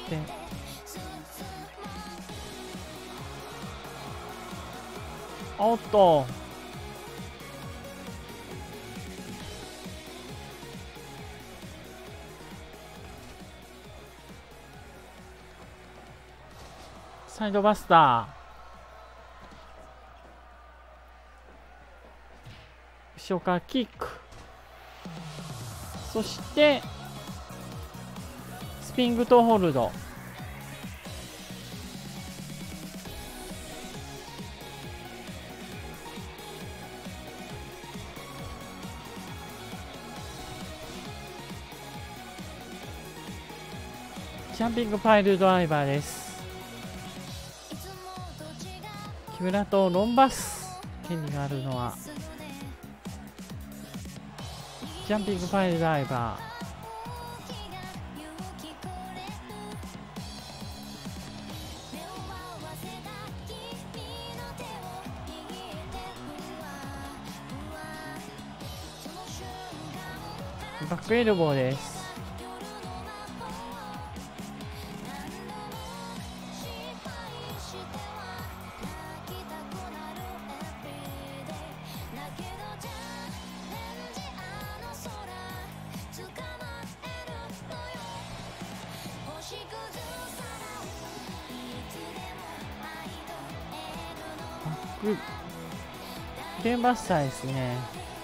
でおっとサイドバスター、後ろからキック、そしてスピングトホールド、ジャンピングパイルドライバーです。木村とロンバス権利があるのはジャンピングパイルドライバー、バックエルボーです。ゲームバスターですね。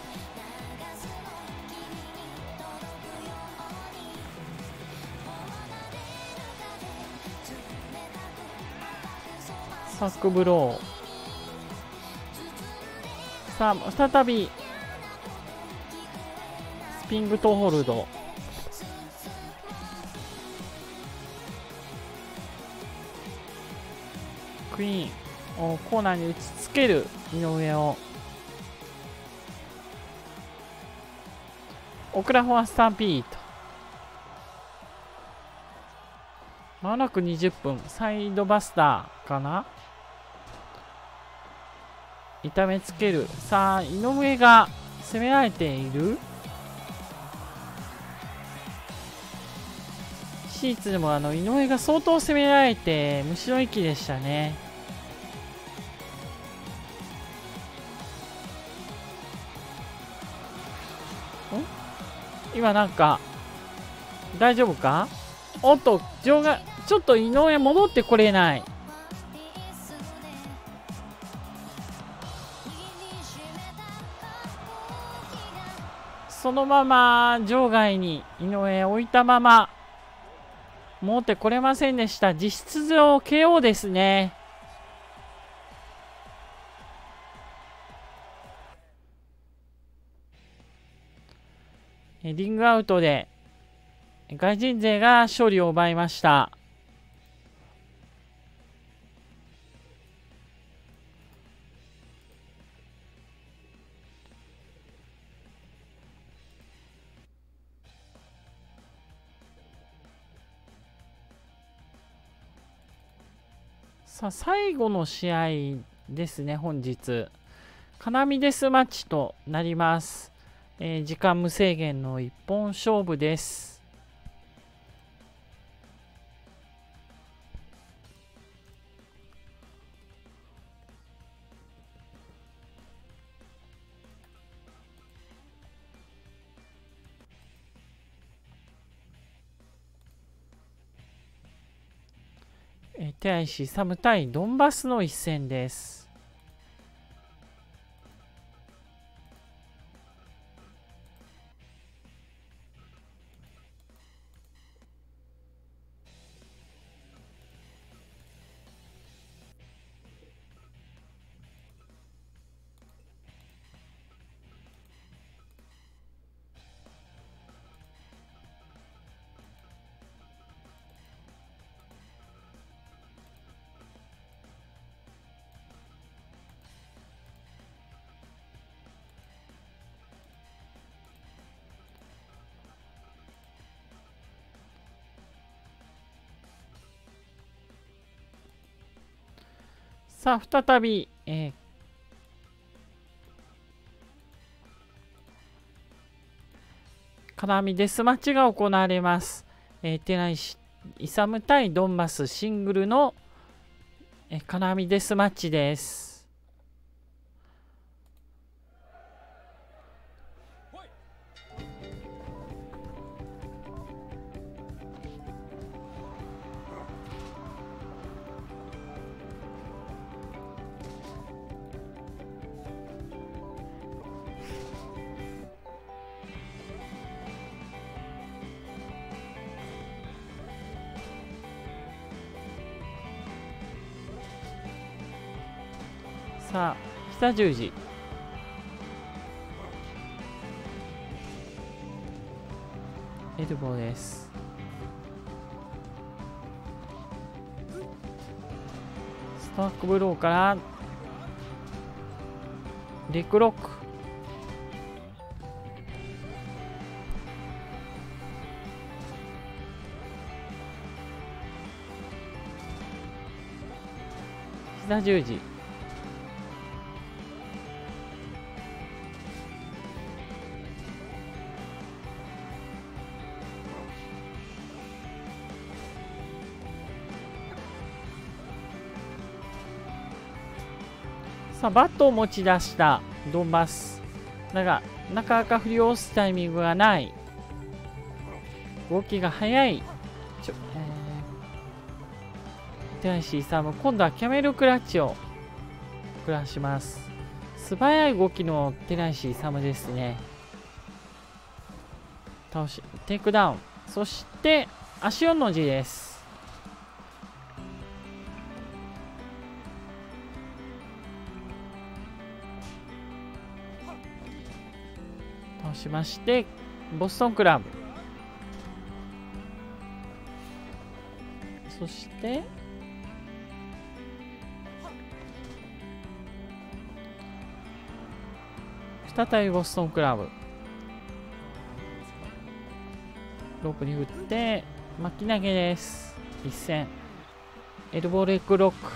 サックブロー、さあ再びスピングトホールド、クイーンをコーナーに打ちつける井上を、オクラホマスタンピート、まもなく20分、サイドバスターかな、痛めつける。さあ井上が攻められている。シーツでも井上が相当攻められて虫の息でしたね。今なんか大丈夫か。おっと場外、ちょっと井上戻ってこれない。そのまま場外に井上置いたまま戻ってこれませんでした。実質上 KO ですね。リングアウトで外人勢が勝利を奪いました。さあ最後の試合ですね。本日金網デスマッチとなります。時間無制限の一本勝負です。手配師サム対ドンバスの一戦です。さあ再び、金網デスマッチが行われます。手配師イサム対ドンバスシングルの絡みデスマッチです。さあ、下十字。エルボーです。スタークブローからレッグロック。膝十字。さあ、バットを持ち出したドンバスだが、なかなか振り下ろすタイミングがない。動きが速いテナシーサム。今度はキャメルクラッチを下します。素早い動きのテナシーサムですね。倒しテイクダウン、そして足4の字です。倒しましてボストンクラブ、そして再びボストンクラブ、ロープに振って巻き投げです。一戦エルボーレッグロック、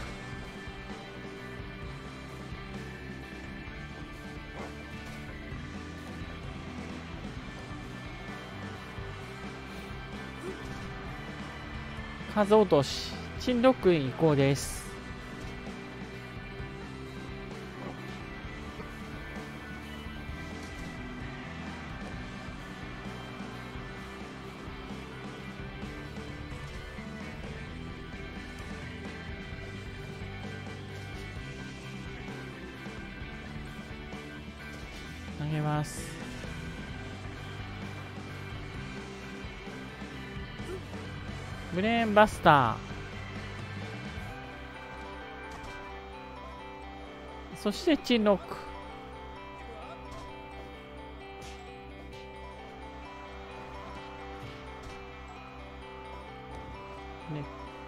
数落とし、チンロックに移行です。投げます。ブレーンバスター、そしてチンロック、ね、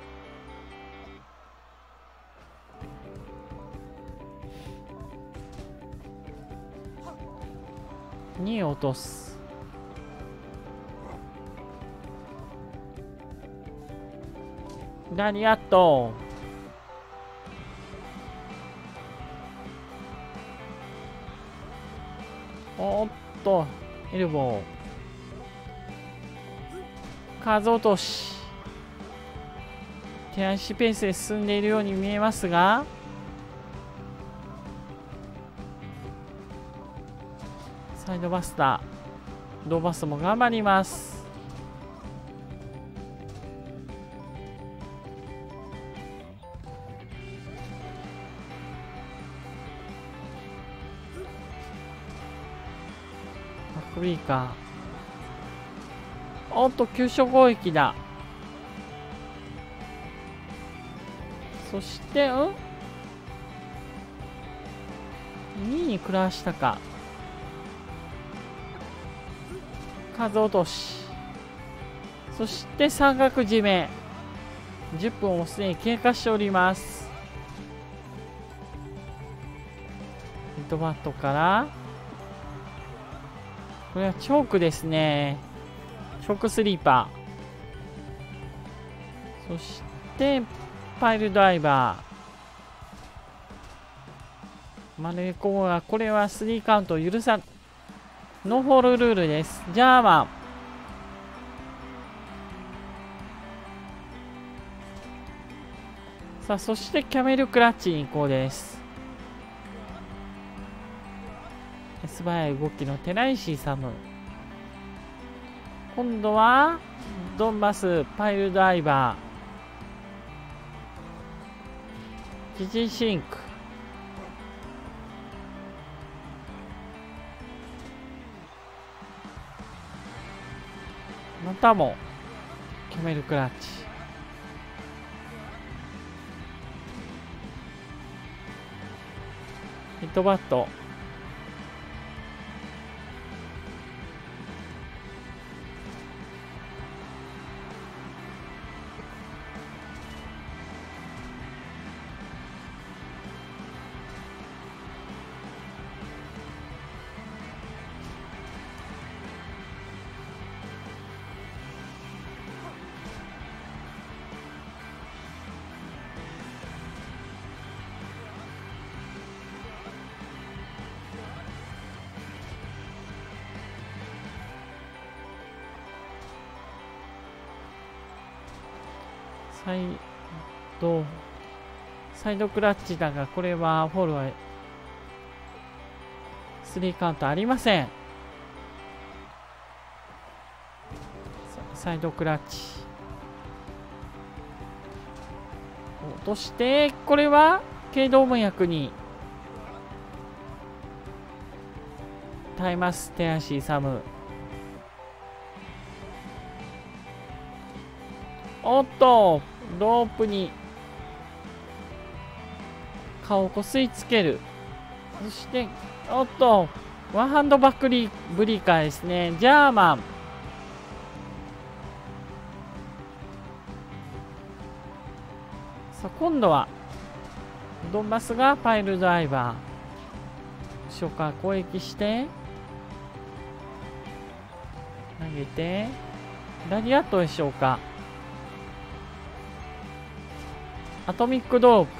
に落とす。ラリアット、おっとエルボー、数落とし、手足ペースで進んでいるように見えますが、サイドバスター、ドーバスも頑張ります。バックビーカー、おっと急所攻撃だ。そして2位に食らわしたか。数落とし、そして三角締め。10分をすでに経過しております。ヒットバットから、これはチョークですね。チョークスリーパー、そしてパイルドライバー、マルエコがこれは3カウントを許さん、ノーフォールルールです。ジャーマン、 さあ、そしてキャメルクラッチに移行です。素早い動きの寺石勇。今度はドンバスパイルドライバー、キジシンク、またもキャメルクラッチ、ヒットバット、サイドクラッチだが、これはフォールは3カウントありません。サイドクラッチ落として、これは頸動脈に耐えます。手足勇。おっと、ロープに顔をこすりつける。そして、おっと、ワンハンドバックブリーカーですね。ジャーマン。さあ、今度はドンバスがパイルドライバー。後ろから攻撃して、投げて、ラリアットでしょうか。アトミックドープ。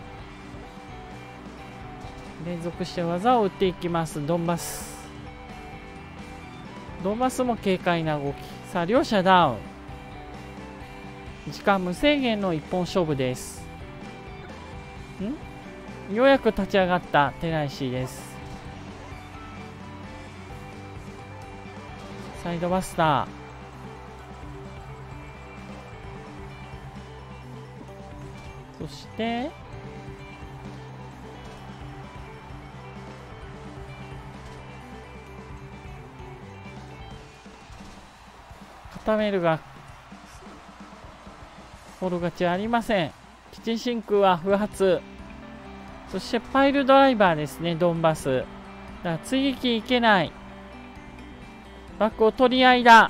連続して技を打っていきます。ドンバス。ドンバスも軽快な動き。さあ、両者ダウン。時間無制限の一本勝負です。ようやく立ち上がった寺石です。サイドバスター。そして固めるがフォール勝ちはありません。キッチンシンクは不発。そしてパイルドライバーですね。ドンバスだから追撃いけない。バックを取り合いだ。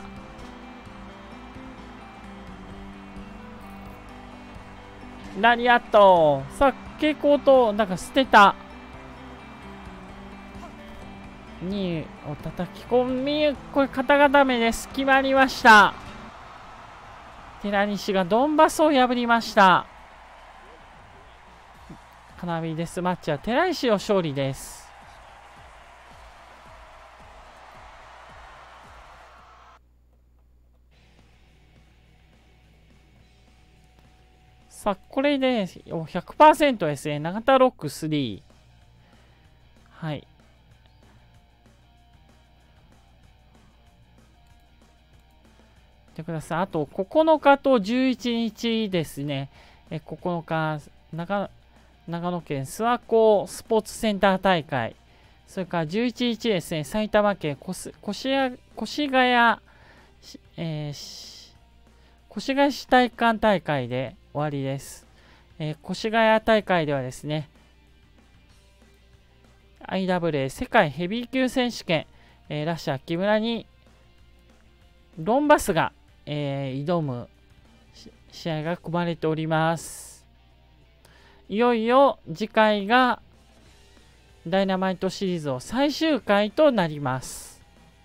ラリアット。さあ、蛍光灯なんか捨てた。2を叩き込み、これ肩固めです。決まりました。寺西がドンバスを破りました。金網デスマッチは寺西の勝利です。さあ、これで 100% ですね。永田ロック3。はい。見てください。あと9日と11日ですね。9日、長野県諏訪湖スポーツセンター大会。それから11日ですね。埼玉県越谷市体育館大会で終わりです。越谷大会ではですね、IWA 世界ヘビー級選手権、ラッシャー木村にドンバスが、挑む試合が組まれております。いよいよ次回がダイナマイトシリーズの最終回となります。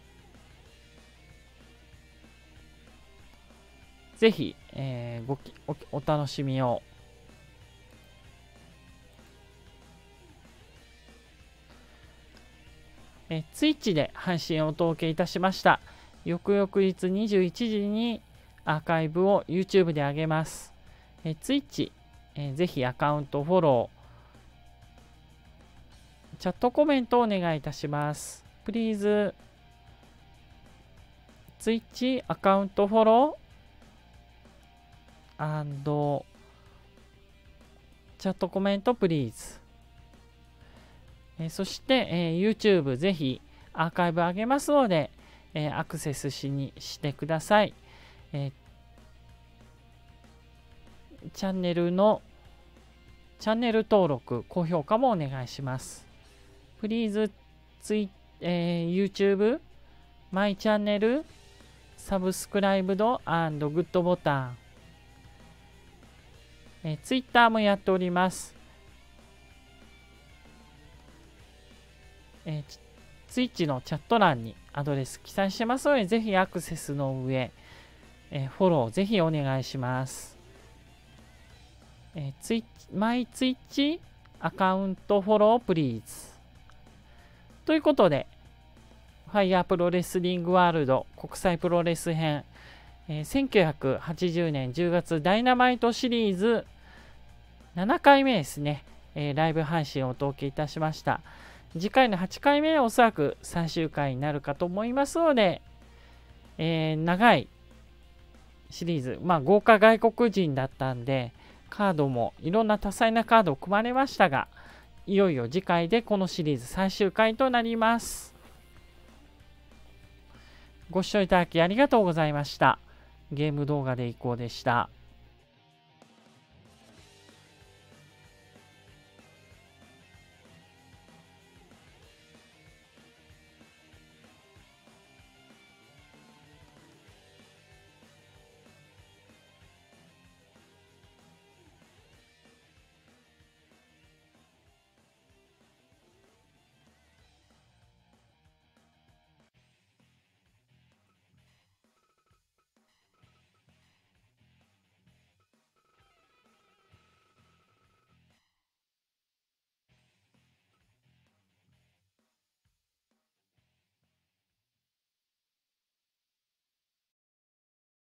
ぜひ、お楽しみを。Twitch で配信をお届けいたしました。翌々日21時にアーカイブを YouTube で上げます。Twitch ぜひアカウントフォロー、チャットコメントをお願いいたします。Please Twitch アカウントフォロー&チャットコメント Please。そして、YouTube ぜひアーカイブ上げますので、アクセスしてください。チャンネル登録、高評価もお願いします。Please YouTube、マイチャンネル、サブスクライブド&グッドボタン。Twitter もやっております。Twitch のチャット欄にアドレス記載してますので、ぜひアクセスの上、フォローぜひお願いします。マイツイッチアカウントフォロープリーズ。ということで、ファイヤープロレスリングワールド国際プロレス編、1980年10月ダイナマイトシリーズ7回目ですね、ライブ配信をお届けいたしました。次回の8回目はおそらく最終回になるかと思いますので、長いシリーズ、豪華外国人だったんで、カードもいろんな多彩なカードを組まれましたが、いよいよ次回でこのシリーズ最終回となります。ご視聴いただきありがとうございました。ゲーム動画でいこうでした。